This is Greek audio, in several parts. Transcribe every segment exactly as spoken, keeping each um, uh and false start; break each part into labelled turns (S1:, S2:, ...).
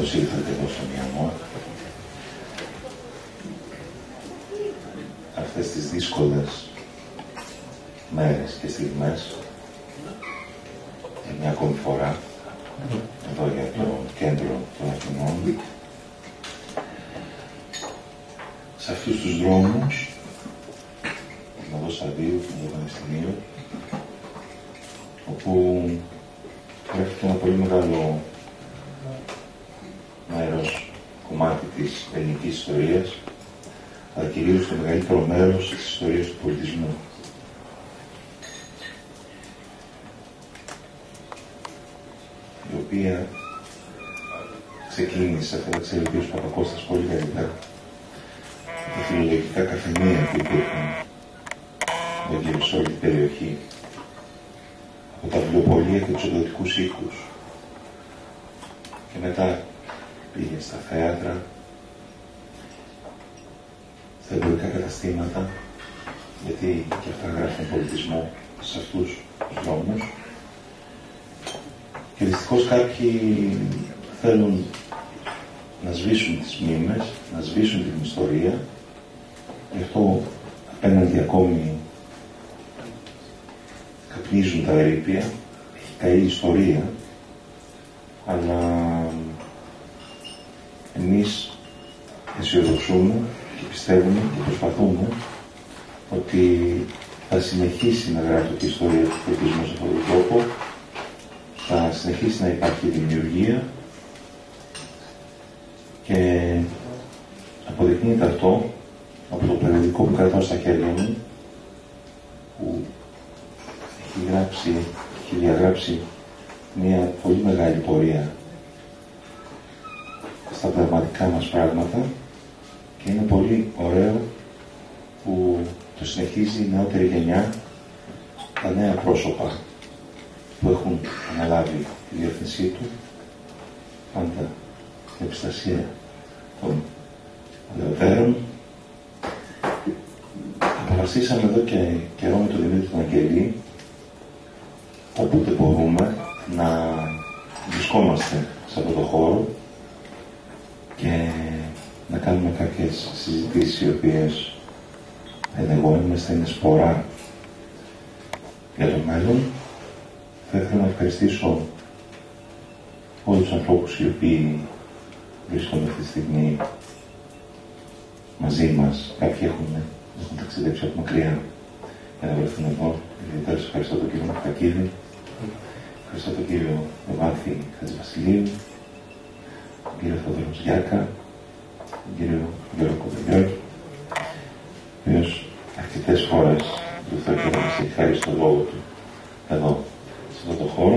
S1: Καλώς ήρθατε εδώ στο Μιαμόρ. Αυτές τις δύσκολες μέρες και στιγμές, για μια ακόμη φορά, εδώ για το κέντρο των Αθηνών, σε αυτούς τους δρόμους, την οδό Σαββίου, του Πανεπιστημίου, όπου βρέθηκε ένα πολύ μεγάλο μέρος, κομμάτι της ελληνικής ιστορίας, αλλά κυρίως το μεγαλύτερο μέρος της ιστορίας του πολιτισμού. Η οποία ξεκίνησε, θα ξέρει ο Παπακώστας πολύ καλύτερα, τα φιλολογικά καφενεία που υπήρχαν εδώ σε όλη την περιοχή, από τα βιβλιοπωλεία και τους εκδοτικούς οίκους, και μετά πήγε στα θέατρα, στα εμπορικά καταστήματα, γιατί και αυτά γράφουν πολιτισμό σε αυτούς τους δρόμους. Και δυστυχώς κάποιοι θέλουν να σβήσουν τις μνήμες, να σβήσουν την ιστορία, γι' αυτό απέναντι ακόμη καπνίζουν τα ερείπια, έχει καεί η ιστορία, αλλά εμείς αισιοδοξούμε και πιστεύουμε και προσπαθούμε ότι θα συνεχίσει να γράφει η ιστορία του πολιτισμού σε αυτόν τον τρόπο, θα συνεχίσει να υπάρχει δημιουργία, και αποδεικνύεται αυτό από το περιοδικό που κρατάω στα χέρια μου, που έχει γράψει, έχει διαγράψει μια πολύ μεγάλη πορεία στα πραγματικά μας πράγματα, και είναι πολύ ωραίο που το συνεχίζει η νεότερη γενιά, τα νέα πρόσωπα που έχουν αναλάβει τη διεύθυνσή του, πάντα στην επιστασία των παλαιότερων. Αποφασίσαμε εδώ και καιρό με τον Δημήτρη τον Αγγελή, όποτε μπορούμε, να βρισκόμαστε σε αυτό το χώρο και να κάνουμε κάποιες συζητήσεις, οι οποίες ενδεχομένως θα είναι σπορά για το μέλλον. Θα ήθελα να ευχαριστήσω όλους τους ανθρώπους οι οποίοι βρίσκονται αυτή τη στιγμή μαζί μας. Κάποιοι έχουν, έχουν ταξιδέψει από μακριά για να βρεθούν εδώ. Ιδιαίτερα ευχαριστώ τον κύριο Μαχακίδη, ευχαριστώ τον κύριο Ευάθη Χατζηβασιλείου, τον κύριο Θοδωρό Γιάκα, τον κύριο Γιώργο Κοντελιώκη, ο οποίος αρκετές φορές του θέλω να μας έχει χάρη στο λόγο του εδώ, σε αυτό το χώρο.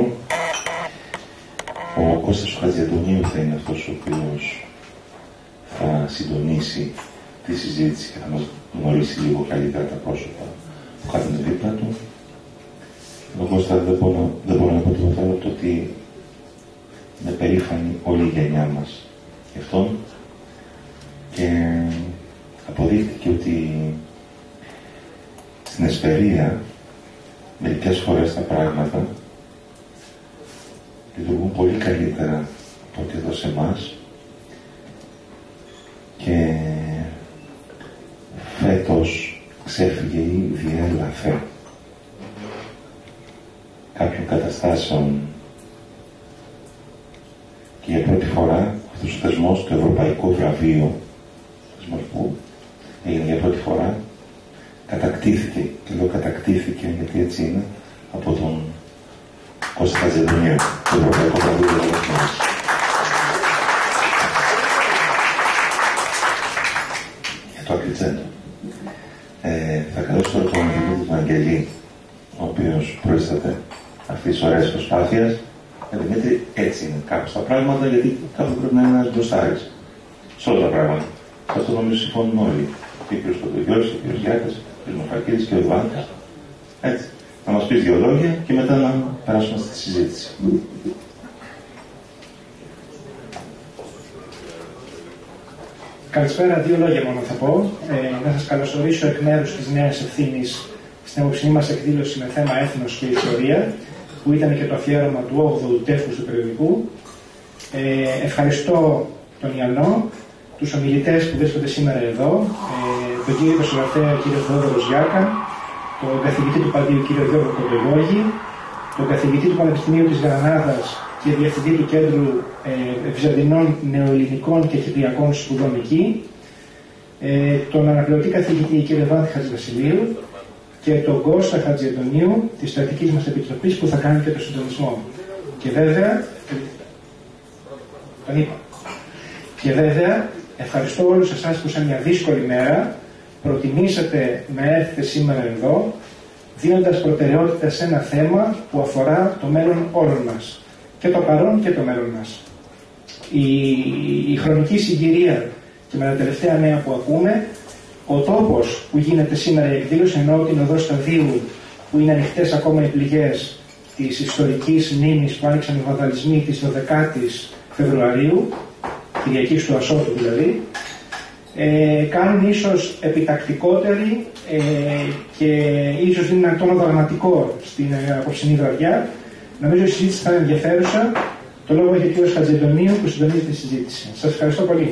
S1: Ο Κώστας ο Χατζιαντονίου θα είναι αυτός ο οποίος θα συντονίσει τη συζήτηση και θα μας γνωρίσει λίγο καλύτερα τα πρόσωπα που κάθονται δίπλα του. Ο Κώστα δεν μπορώ, δεν μπορώ να πω τίποτα άλλο από το ότι είναι περήφανη όλη η γενιά μας γι' αυτόν, και αποδείχθηκε ότι στην Εσπερία μερικές φορές τα πράγματα λειτουργούν πολύ καλύτερα από ό,τι εδώ σε εμάς, και φέτος ξέφυγε ή διέλαθε κάποιων καταστάσεων, και για πρώτη φορά αυτός ο θεσμός, το Ευρωπαϊκό Βραβείο, θεσμός που έγινε για πρώτη φορά, κατακτήθηκε, και λέω κατακτήθηκε γιατί έτσι είναι, από τον Κώστα Χατζιαντονίου, το Ευρωπαϊκό Βραβείο για μας. Για το Αγγλιτζέντο. Ε, θα καλέσω τώρα τον Δημήτρη τον Αγγελή, ο οποίος προείσταται αυτής της ωραίας προσπάθειας. Ε, Δημήτρη, έτσι είναι κάπως τα πράγματα, γιατί κάπου πρέπει να είναι ένας μπροστάρης σε όλα τα πράγματα. Σε αυτό νομίζω συμφωνούν όλοι. Και ο κ. Παντογιώτης, ο κ. Γιάκας, ο κ. Μαχακίδης και ο Ιβάνης. Έτσι. Να μας πεις δύο λόγια και μετά να περάσουμε στη συζήτηση.
S2: Καλησπέρα, δύο λόγια μόνο θα πω. Ε, να σας καλωσορίσω εκ μέρους της Νέας Ευθύνης στην απόψινή μας εκδήλωση με θέμα έθνος και ιστορία, που ήταν και το αφιέρωμα του όγδοου τεύχους του περιοδικού. Ε, ευχαριστώ τον Ιαννό, τους ομιλητές που βρίσκονται σήμερα εδώ, ε, τον κύριο Κοσολαφέα, κύριο Θεόδωρο Γιάκα, τον καθηγητή του Παντίου, κύριο Γιώργο Κοντογιώργη, τον καθηγητή του Πανεπιστημίου της Γρανάδας και διευθυντή του Κέντρου ε, Βυζαντινών Νεοελληνικών και Κυπριακών Σπουδών εκεί, ε, τον αναπληρωτή καθηγητή κύριο Βάντη Χατζηβασιλείου και τον Κώστα Χατζιαντονίου της Στρατικής μας Επιτροπής που θα κάνει και το συντονισμό. Και βέβαια, τον είπα. Και βέβαια, ευχαριστώ όλους εσάς που σε μια δύσκολη μέρα προτιμήσατε να έρθετε σήμερα εδώ, δίνοντας προτεραιότητα σε ένα θέμα που αφορά το μέλλον όλων μας. Και το παρόν και το μέλλον μας. Η, η χρονική συγκυρία και με τα τελευταία νέα που ακούμε, ο τόπος που γίνεται σήμερα η εκδήλωση, ενώ την οδό Σταδίου, που είναι ανοιχτές ακόμα οι πληγές της ιστορικής μνήμης που άνοιξαν οι βανδαλισμοί της δωδεκάτης Φεβρουαρίου, Κυριακής του Ασώτου δηλαδή, ε, κάνουν ίσως επιτακτικότερη ε, και ίσως είναι ένα τόνο δραματικό στην ε, απόψινή βραδιά. Νομίζω η συζήτηση θα είναι ενδιαφέρουσα. Το λόγο έχει ο κ. Χατζηαντονίου που συντονίζει τη συζήτηση. Σας ευχαριστώ πολύ.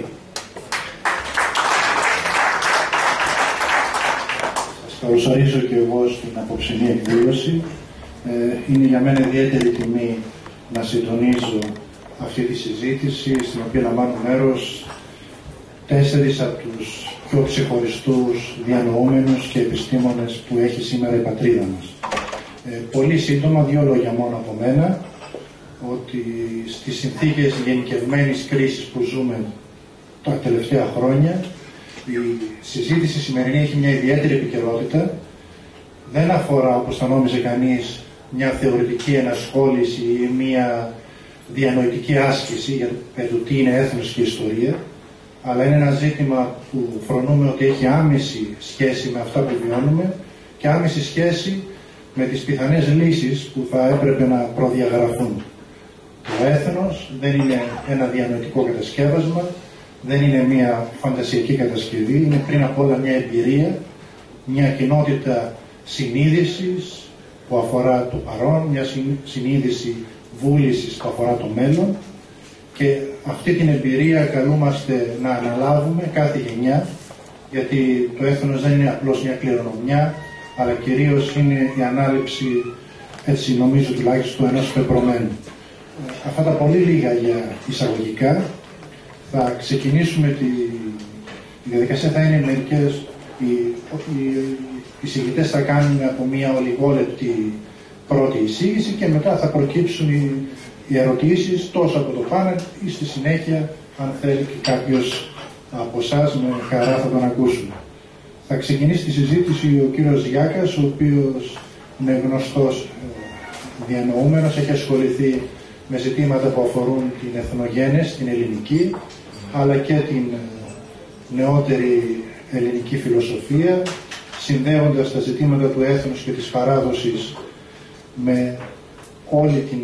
S3: Σας καλωσορίζω και εγώ στην απόψινή εκδήλωση. Ε, είναι για μένα ιδιαίτερη τιμή να συντονίζω αυτή τη συζήτηση, στην οποία λαμβάνουν μέρος τέσσερις από τους πιο ξεχωριστούς διανοούμενους και επιστήμονες που έχει σήμερα η πατρίδα μας. Ε, πολύ σύντομα, δύο λόγια μόνο από μένα, ότι στις συνθήκες γενικευμένης κρίσης που ζούμε τα τελευταία χρόνια, η συζήτηση σημερινή έχει μια ιδιαίτερη επικαιρότητα. Δεν αφορά, όπως θα νόμιζε κανείς, μια θεωρητική ενασχόληση ή μια διανοητική άσκηση για το τι είναι έθνος και ιστορία, αλλά είναι ένα ζήτημα που φρονούμε ότι έχει άμεση σχέση με αυτά που βιώνουμε και άμεση σχέση με τις πιθανές λύσεις που θα έπρεπε να προδιαγραφούν. Το έθνος δεν είναι ένα διανοητικό κατασκεύασμα, δεν είναι μια φαντασιακή κατασκευή, είναι πριν απ' όλα μια εμπειρία, μια κοινότητα συνείδησης που αφορά το παρόν, μια συνείδηση βούλησης που αφορά το μέλλον, και αυτή την εμπειρία καλούμαστε να αναλάβουμε κάθε γενιά, γιατί το έθνος δεν είναι απλώς μια κληρονομιά, αλλά κυρίως είναι η ανάληψη, έτσι νομίζω τουλάχιστον, ενός πεπρωμένου. Αυτά τα πολύ λίγα για εισαγωγικά. Θα ξεκινήσουμε τη, η διαδικασία, θα είναι μερικές, οι, οι, οι εισηγητές θα κάνουν από μια ολιγόλεπτη πρώτη εισήγηση και μετά θα προκύψουν οι, οι ερωτήσεις τόσο από το πάνελ ή στη συνέχεια, αν θέλει και κάποιος από εσάς, με χαρά θα τον ακούσουμε. Θα ξεκινήσει τη συζήτηση ο κύριος Γιάκας, ο οποίος είναι γνωστός διανοούμενος, έχει ασχοληθεί με ζητήματα που αφορούν την εθνογένεση, την ελληνική, αλλά και την νεότερη ελληνική φιλοσοφία, συνδέοντας τα ζητήματα του έθνους και της παράδοσης με όλη την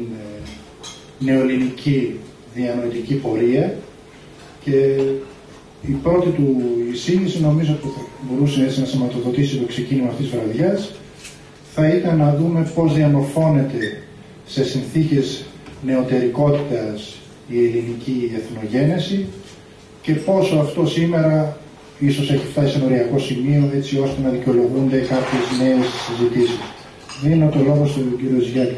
S3: νεοελληνική διανοητική πορεία. Και η πρώτη του εισήγηση, νομίζω που θα μπορούσε έτσι να σηματοδοτήσει το ξεκίνημα αυτής της βραδιάς, θα ήταν να δούμε πώς διαμορφώνεται σε συνθήκες νεωτερικότητας η ελληνική εθνογένεση και πόσο αυτό σήμερα ίσως έχει φτάσει σε ένα οριακό σημείο, έτσι ώστε να δικαιολογούνται κάποιες νέες συζητήσεις. Δίνω το λόγο στον κύριο Ζιάκη.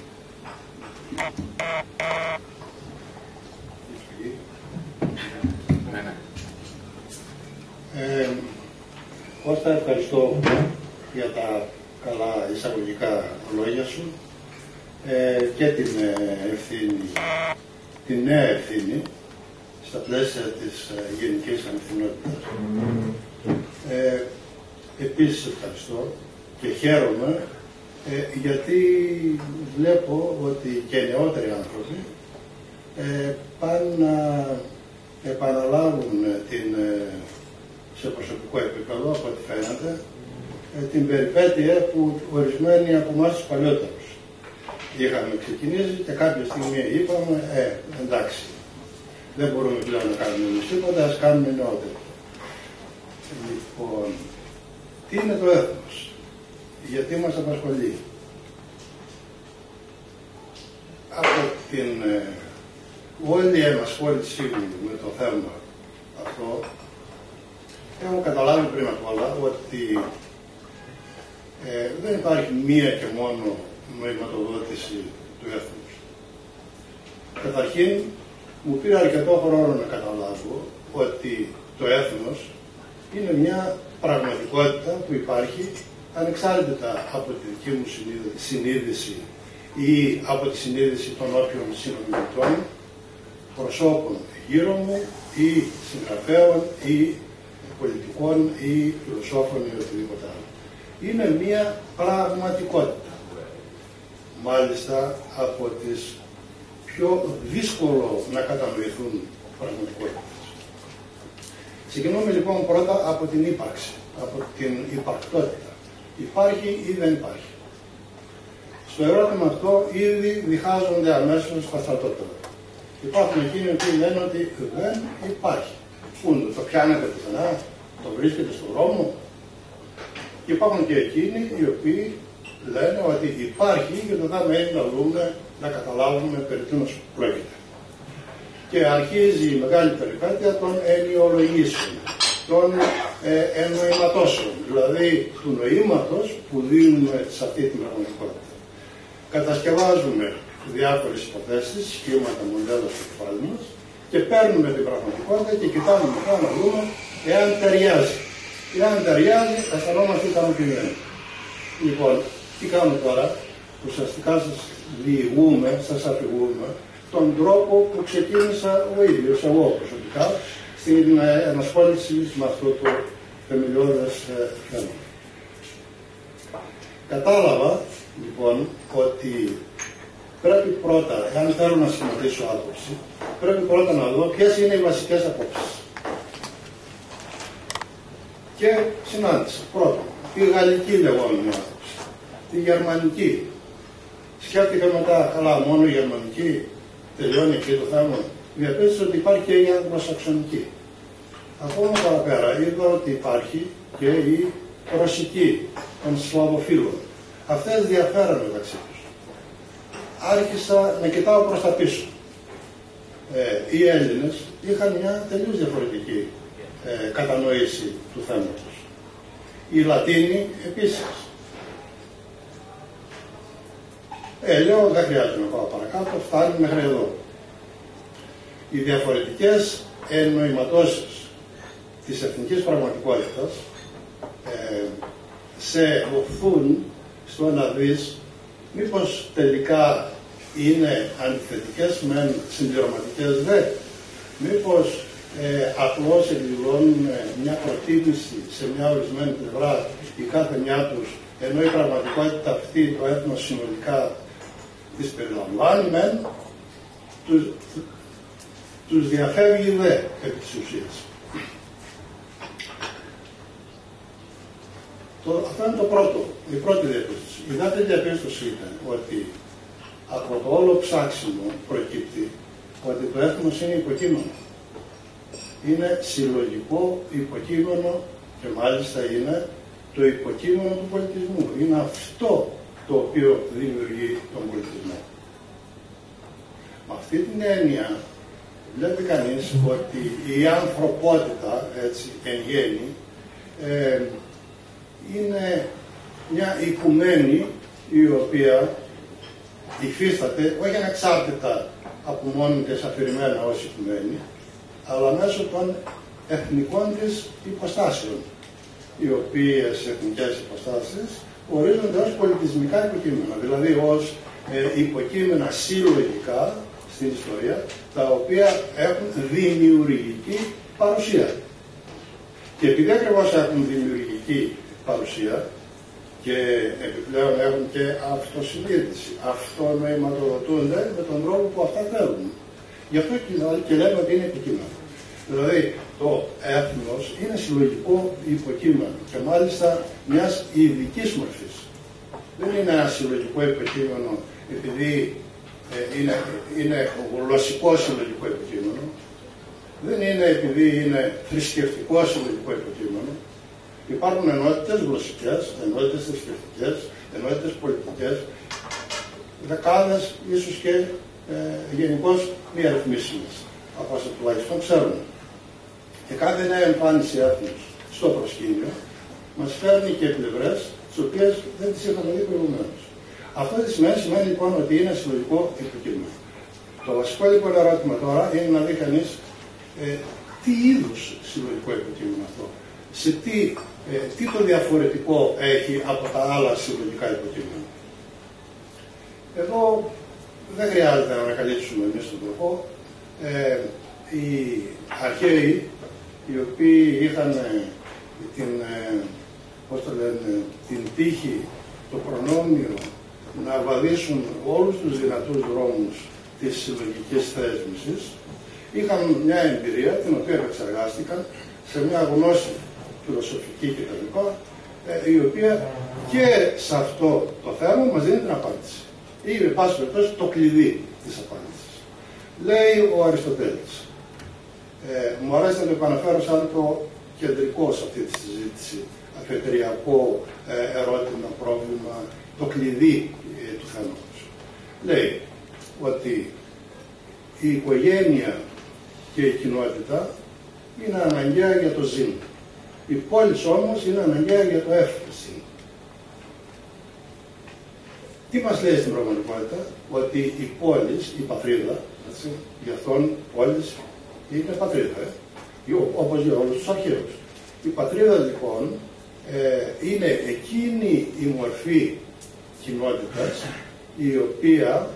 S4: Ε, Κώστα, ευχαριστώ για τα καλά εισαγωγικά λόγια σου ε, και την ευθύνη, την νέα ευθύνη στα πλαίσια της ε, γενικής ανευθυνότητας. Ε, επίσης ευχαριστώ και χαίρομαι ε, γιατί βλέπω ότι και νεότεροι άνθρωποι ε, πάνε να επαναλάβουν την, ε, σε προσωπικό επίπεδο, από ό,τι φαίνεται, ε, την περιπέτεια που ορισμένοι από εμάς τους παλιότερους είχαμε ξεκινήσει και κάποια στιγμή είπαμε, ε, εντάξει, δεν μπορούμε πλέον να κάνουμε εμείς τίποτα, ας κάνουμε νεότεροι. Λοιπόν, τι είναι το έθνος, γιατί μας απασχολεί? Από την ε, όλη η ενασχόλησή μου με το θέμα αυτό, έχω καταλάβει πριν απ' όλα ότι ε, δεν υπάρχει μία και μόνο νοηματοδότηση του έθνους. Καταρχήν, μου πήρε αρκετό χρόνο να καταλάβω ότι το έθνος είναι μια πραγματικότητα που υπάρχει ανεξάρτητα από τη δική μου συνείδηση ή από τη συνείδηση των όποιων συνομιλητών, προσώπων γύρω μου ή συγγραφέων ή πολιτικών ή φιλοσόφων ή οτιδήποτε άλλο. Είναι μια πραγματικότητα. Μάλιστα από τις πιο δύσκολο να κατανοηθούν πραγματικότητες. Ξεκινούμε λοιπόν πρώτα από την ύπαρξη, από την υπαρκτότητα. Υπάρχει ή δεν υπάρχει. Στο ερώτημα αυτό ήδη διχάζονται αμέσως τα στρατόπεδα. Υπάρχουν εκείνοι που λένε ότι δεν υπάρχει. Πού το πιάνετε πουθενά, το βρίσκεται στον δρόμο. Και υπάρχουν και εκείνοι οι οποίοι λένε ότι υπάρχει και το θα μένει να δούμε, να καταλάβουμε περί τίνος πρόκειται. Και αρχίζει η μεγάλη περιπέτεια των ενοιολογήσεων, των ε, εννοηματώσεων, δηλαδή του νοήματος που δίνουμε σε αυτή την πραγματικότητα. Κατασκευάζουμε διάφορες υποθέσεις, σχήματα, μοντέλα στο κεφάλι μας και παίρνουμε την πραγματικότητα και κοιτάμε μετά να δούμε εάν ταιριάζει. Εάν ταιριάζει, αισθανόμαστε ικανοποιημένοι. Λοιπόν, τι κάνουμε τώρα, ουσιαστικά σας διηγούμε, σας αφηγούμε τον τρόπο που ξεκίνησα ο ίδιος, εγώ προσωπικά, στην ενασχόληση με αυτό το θεμελιώδες θέμα. Κατάλαβα, λοιπόν, ότι πρέπει πρώτα, εάν θέλω να σχηματίσω άποψη, πρέπει πρώτα να δω ποιες είναι οι βασικές απόψεις. Και συνάντησα πρώτα τη γαλλική λεγόμενη άποψη, τη γερμανική. Σκέφτηκα μετά, καλά, μόνο η γερμανική, τελειώνει εκεί το θέμα. Διαπίστωσα ότι υπάρχει και η αγγλοσαξονική. Ακόμα παραπέρα είδα ότι υπάρχει και η ρωσική των Σλαβοφίλων. Αυτές διαφέραν μεταξύ τους. Άρχισα να κοιτάω προς τα πίσω. Ε, οι Έλληνες είχαν μια τελείως διαφορετική ε, κατανόηση του θέματος. Οι Λατίνοι επίσης. Ε, λέω, δεν χρειάζεται να πάω παρακάτω, φτάνει μέχρι εδώ. Οι διαφορετικές εννοηματώσεις της εθνικής πραγματικότητας ε, σε οθούν στο να δεις μήπως τελικά είναι αντιθετικές μεν συμπληρωματικές δε. Μήπως ε, απλώς εκδηλώνουν μια προτίμηση σε μια ορισμένη πλευρά η κάθε μια τους, ενώ η πραγματικότητα αυτή το έθνος συνολικά τις περιλαμβάνει μεν, τους, τους διαφεύγει δε επί της ουσίας. Το, αυτό είναι το πρώτο, η πρώτη διαπίστωση. Η δεύτερη διαπίστωση ήταν ότι από το όλο ψάξιμο προκύπτει ότι το έθνος είναι υποκείμενο. Είναι συλλογικό υποκείμενο και μάλιστα είναι το υποκείμενο του πολιτισμού. Είναι αυτό το οποίο δημιουργεί τον πολιτισμό. Με αυτή την έννοια βλέπει κανείς ότι η ανθρωπότητα, έτσι, εν γέννη, ε, είναι μια οικουμένη η οποία υφίσταται όχι ανεξάρτητα από μόνη της αφηρημένα ως οικουμένη, αλλά μέσω των εθνικών της υποστάσεων, οι οποίες εθνικές υποστάσεις ορίζονται ως πολιτισμικά υποκείμενα, δηλαδή ως ε, υποκείμενα συλλογικά στην ιστορία, τα οποία έχουν δημιουργική παρουσία. Και επειδή ακριβώς έχουν δημιουργική παρουσία και επιπλέον έχουν και αυτοσυνείδηση, αυτονοηματοδοτούνται με τον τρόπο που αυτά θέλουν. Γι' αυτό και λέμε ότι είναι υποκείμενο. Δηλαδή το έθνος είναι συλλογικό υποκείμενο και μάλιστα μιας ειδικής μορφής. Δεν είναι ένα συλλογικό υποκείμενο επειδή ε, είναι, είναι γλωσσικό συλλογικό υποκείμενο. Δεν είναι επειδή είναι θρησκευτικό συλλογικό υποκείμενο. Υπάρχουν ενότητες γλωσσικές, ενότητες θρησκευτικές, ενότητες πολιτικές, δεκάδες, ίσως και ε, γενικώς μη αριθμίσιμες, από όσο τουλάχιστον ξέρουμε. Και κάθε νέα εμφάνιση έθνους στο προσκήνιο μας φέρνει και πλευρές τις οποίες δεν τις είχαμε δει προηγουμένως. Αυτό τι σημαίνει, σημαίνει λοιπόν ότι είναι συλλογικό υποκείμενο. Το βασικό λοιπόν ερώτημα τώρα είναι να δει κανείς ε, τι είδους συλλογικό υποκείμενο αυτό. Σε τι, ε, τι το διαφορετικό έχει από τα άλλα συλλογικά υποκείμενα. Εδώ δεν χρειάζεται να ανακαλύψουμε εμείς τον τρόπο. Ε, οι αρχαίοι, οι οποίοι είχαν ε, την, ε, πώς το λένε, την τύχη, το προνόμιο να βαδίσουν όλους τους δυνατούς δρόμους της συλλογικής θέσμησης, είχαν μια εμπειρία την οποία επεξεργάστηκαν σε μια γνώση φιλοσοφική κτλ. Ε, η οποία και σε αυτό το θέμα μας δίνει την απάντηση. Ή, με πάση περιπτώσει, το κλειδί της απάντησης. Λέει ο Αριστοτέλης. Ε, μου αρέσει να το επαναφέρω σαν το κεντρικό σε αυτή τη συζήτηση, αφετηριακό ε, ερώτημα, πρόβλημα, το κλειδί ε, του θέματος. Λέει ότι η οικογένεια και η κοινότητα είναι αναγκαία για το ζήν. Η πόλη όμως είναι αναγκαία για το εύθυνση. Τι μας λέει στην πραγματικότητα? Ότι η πόλη, η πατρίδα, έτσι, για αυτόν πόλης είναι πατρίδα, ε, όπως για όλους τους αρχαίους. Η πατρίδα λοιπόν ε, είναι εκείνη η μορφή κοινότητας η οποία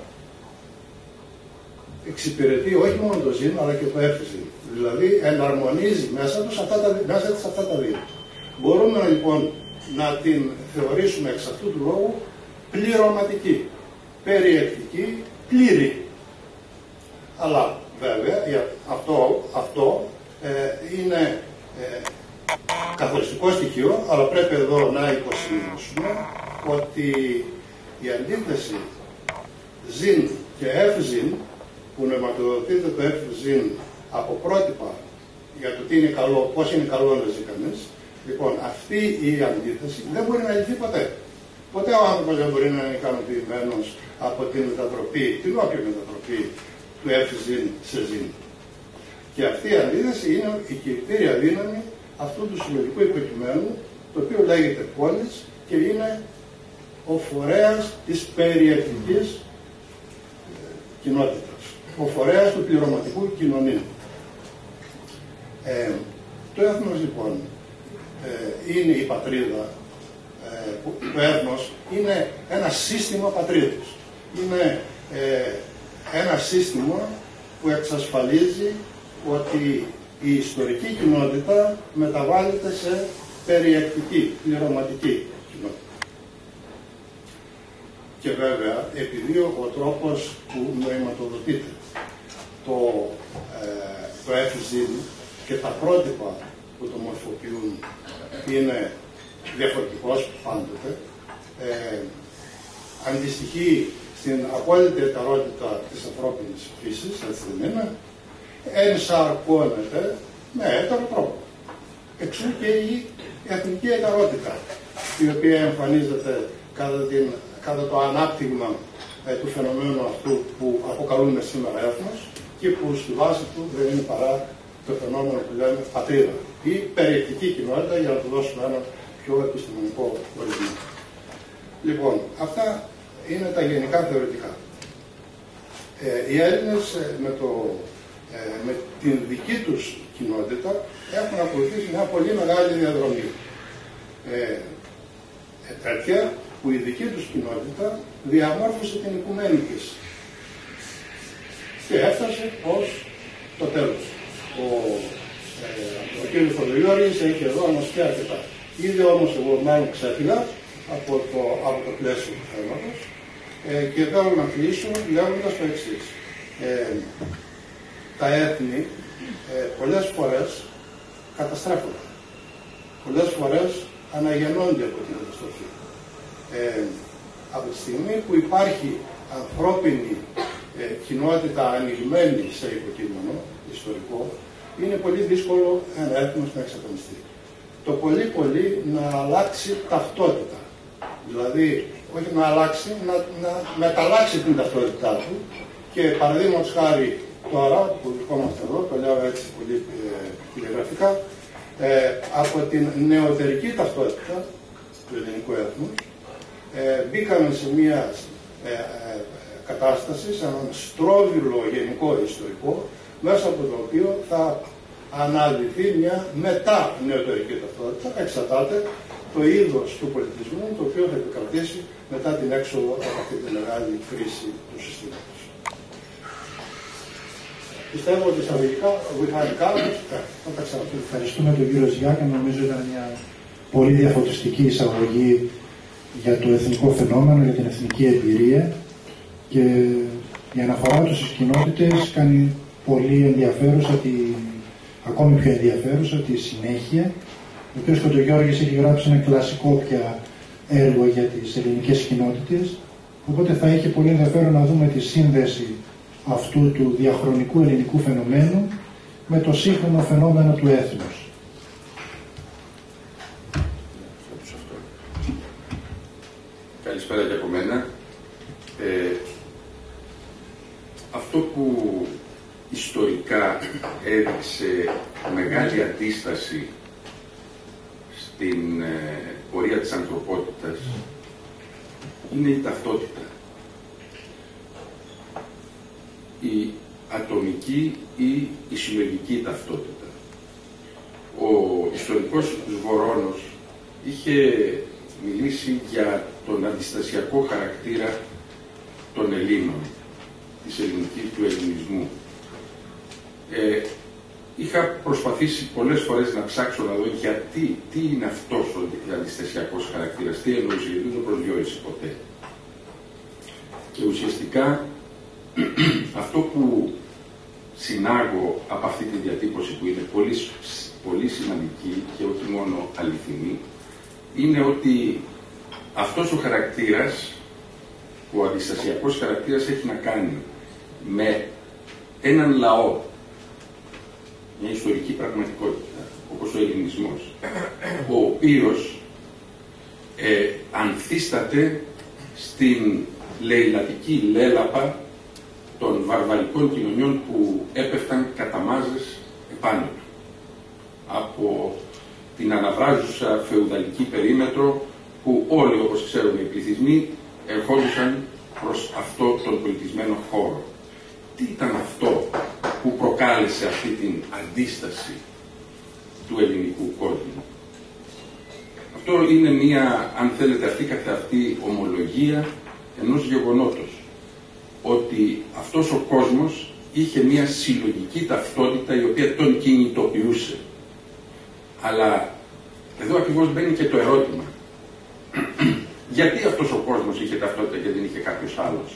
S4: εξυπηρετεί όχι μόνο το ζήν αλλά και το εύθυνση. Δηλαδή εναρμονίζει μέσα τους αυτά τα, μέσα της αυτά τα δύο. Μπορούμε λοιπόν να την θεωρήσουμε εξ αυτού του λόγου πληρωματική, περιεκτική, πλήρη. Αλλά βέβαια αυτό, αυτό ε, είναι ε, καθοριστικό στοιχείο, αλλά πρέπει εδώ να υποσημειώσουμε ότι η αντίθεση ζήν και ευζήν, που νοηματοδοτείται το ευζήν από πρότυπα για το τι είναι καλό, πώς είναι καλό να ζει κανείς, λοιπόν αυτή η αντίθεση δεν μπορεί να λυθεί ποτέ. Ποτέ ο άνθρωπος δεν μπορεί να είναι ικανοποιημένος από την μετατροπή, την όποια μετατροπή του ευζήν σε ζήν. Και αυτή η αντίθεση είναι η κινητήρια δύναμη αυτού του συλλογικού υποκειμένου, το οποίο λέγεται πόλης και είναι ο φορέας της περιεκτικής κοινότητας, ο φορέας του πληρωματικού κοινωνίου. Ε, το έθνος λοιπόν ε, είναι η πατρίδα, ε, που, το έθνος είναι ένα σύστημα πατρίδος. Είναι ε, ένα σύστημα που εξασφαλίζει ότι η ιστορική κοινότητα μεταβάλλεται σε περιεκτική, πληρωματική κοινότητα. Και βέβαια, επειδή ο τρόπος που νοηματοδοτείται το, ε, το εφζήν και τα πρότυπα που το μορφοποιούν είναι διαφορετικός πάντοτε, ε, αντιστοιχεί στην απόλυτη εταιρότητα της ανθρώπινης φύσης, έτσι δεν είναι, ενσαρκώνεται με έτερο τρόπο. Εξού και η εθνική εταιρότητα, η οποία εμφανίζεται κατά, την, κατά το ανάπτυγμα ε, του φαινομένου αυτού που αποκαλούμε σήμερα έθνος και που στη βάση του δεν είναι παρά το φαινόμενο που λέμε πατρίδα ή περιεκτική κοινότητα, για να του δώσουμε ένα πιο επιστημονικό ορισμό. Λοιπόν, αυτά είναι τα γενικά θεωρητικά. Ε, οι Έλληνες ε, με, το, ε, με την δική τους κοινότητα έχουν ακολουθήσει μια πολύ μεγάλη διαδρομή. Ε, ε, τέτοια που η δική τους κοινότητα διαμόρφωσε την οικουμένη της και έφτασε ως το τέλος. Ο, ε, ο κ. Θοδωριώρης έχει εδώ ανοσπεί αρκετά. Ήδη όμως εγώ μάλλον ξέφυγα από το, από το πλαίσιο του θέματος ε, και θέλω να κλείσω λέγοντας το εξής. Ε, τα έθνη ε, πολλές φορές καταστρέφονται. Πολλές φορές αναγεννώνται από την καταστροφή. Ε, από τη στιγμή που υπάρχει ανθρώπινη ε, κοινότητα ανοιγμένη σε υποκείμενο ιστορικό, είναι πολύ δύσκολο ένα έθνος να εξαφανιστεί. Το πολύ πολύ να αλλάξει ταυτότητα. Δηλαδή, όχι να αλλάξει, να, να μεταλλάξει την ταυτότητά του Και παραδείγματος χάρη τώρα που βρισκόμαστε εδώ, το λέω έτσι πολύ ε, τηλεγραφικά, ε, από την νεωτερική ταυτότητα του ελληνικού έθνους ε, μπήκαμε σε μια ε, ε, κατάσταση, σε έναν στρόβιλο γενικό ιστορικό, μέσα από το οποίο θα αναδυθεί μια μετά νεωτερική ταυτότητα, εξαρτάται το είδος του πολιτισμού το οποίο θα επικρατήσει μετά την έξοδο από αυτή τη μεγάλη κρίση του συστήματος. Πιστεύω ότι εισαγωγικά βοηθάει κάποιος, θα τα ξαναπούμε.
S3: Ευχαριστούμε τον κύριο Ζιάκα. Νομίζω ήταν μια πολύ διαφωτιστική εισαγωγή για το εθνικό φαινόμενο, για την εθνική εμπειρία, και η αναφορά του στις κοινότητες κάνει πολύ ενδιαφέρουσα, τη, ακόμη πιο ενδιαφέρουσα τη συνέχεια. Ο κ. Κοντογιώργης έχει γράψει ένα κλασικό πια έργο για τις ελληνικές κοινότητες, οπότε θα έχει πολύ ενδιαφέρον να δούμε τη σύνδεση αυτού του διαχρονικού ελληνικού φαινομένου με το σύγχρονο φαινόμενο του έθνους.
S5: Καλησπέρα και από μένα. Ε, αυτό που ιστορικά έδειξε μεγάλη αντίσταση στην ε, πορεία της ανθρωπότητας είναι η ταυτότητα. Η ατομική ή η συλλογική ταυτότητα. Ο ιστορικός Σβορώνος είχε μιλήσει για τον αντιστασιακό χαρακτήρα των Ελλήνων, της ελληνικής, του ελληνισμού. Ε, είχα προσπαθήσει πολλές φορές να ψάξω να δω γιατί, τι είναι αυτός ο αντιστασιακός χαρακτήρας, τι εννοούσε, γιατί δεν το προσδιορίσε ποτέ. Και ουσιαστικά αυτό που συνάγω από αυτή τη διατύπωση, που είναι πολύ, πολύ σημαντική και όχι μόνο αληθινή, είναι ότι αυτός ο χαρακτήρας, ο αντιστασιακός χαρακτήρας, έχει να κάνει με έναν λαό, μια ιστορική πραγματικότητα, όπως ο ελληνισμός, ο οποίος ε, ανθίσταται στην λαιλατική λέλαπα των βαρβαρικών κοινωνιών που έπεφταν κατά μάζες επάνω του. Από την αναβράζουσα φεουδαλική περίμετρο που όλοι, όπως ξέρουμε, οι πληθυσμοί ερχόντουσαν προς αυτό τον πολιτισμένο χώρο. Τι ήταν αυτό που προκάλεσε αυτή την αντίσταση του ελληνικού κόσμου? Αυτό είναι μία, αν θέλετε, αυτή καθεαυτή ομολογία ενός γεγονότος. Ότι αυτός ο κόσμος είχε μία συλλογική ταυτότητα η οποία τον κινητοποιούσε. Αλλά εδώ ακριβώς μπαίνει και το ερώτημα. Γιατί αυτός ο κόσμος είχε ταυτότητα και δεν είχε κάποιος άλλος?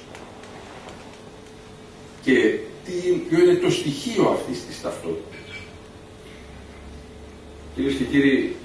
S5: Και τι, ποιο είναι το στοιχείο αυτής της ταυτότητας? Κυρίες και κύριοι,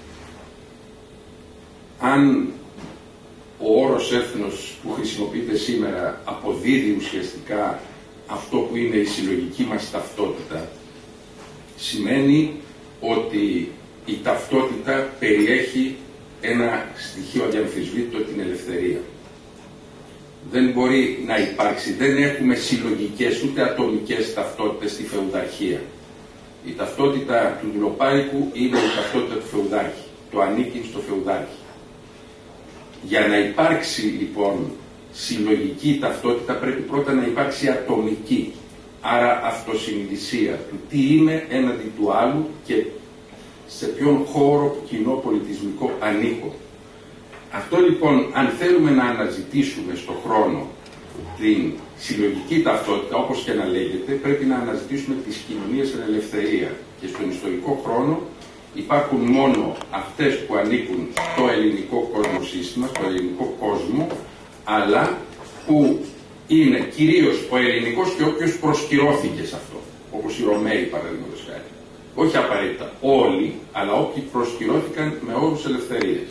S5: αν ο όρος έθνος που χρησιμοποιείται σήμερα αποδίδει ουσιαστικά αυτό που είναι η συλλογική μας ταυτότητα, σημαίνει ότι η ταυτότητα περιέχει ένα στοιχείο αδιαμφισβήτητο, την ελευθερία. Δεν μπορεί να υπάρξει, δεν έχουμε συλλογικές ούτε ατομικές ταυτότητες στη φεουδαρχία. Η ταυτότητα του δουλοπάρικου είναι η ταυτότητα του φεουδάρχη, το ανήκει στο φεουδάρχη. Για να υπάρξει λοιπόν συλλογική ταυτότητα πρέπει πρώτα να υπάρξει ατομική, άρα αυτοσυνειδησία του τι είμαι έναντι του άλλου και σε ποιον χώρο κοινό πολιτισμικό ανήκω. Αυτό λοιπόν, αν θέλουμε να αναζητήσουμε στον χρόνο την συλλογική ταυτότητα, όπως και να λέγεται, πρέπει να αναζητήσουμε τις κοινωνίες εν ελευθερία. Και στον ιστορικό χρόνο υπάρχουν μόνο αυτές που ανήκουν στο ελληνικό κοσμοσύστημα, στο ελληνικό κόσμο, αλλά που είναι κυρίως ο ελληνικός και όποιος προσκυρώθηκε σε αυτό, όπως οι Ρωμαίοι παραδείγματος χάρη. Όχι απαραίτητα όλοι, αλλά όποιοι προσκυρώθηκαν με όρους ελευθερίας.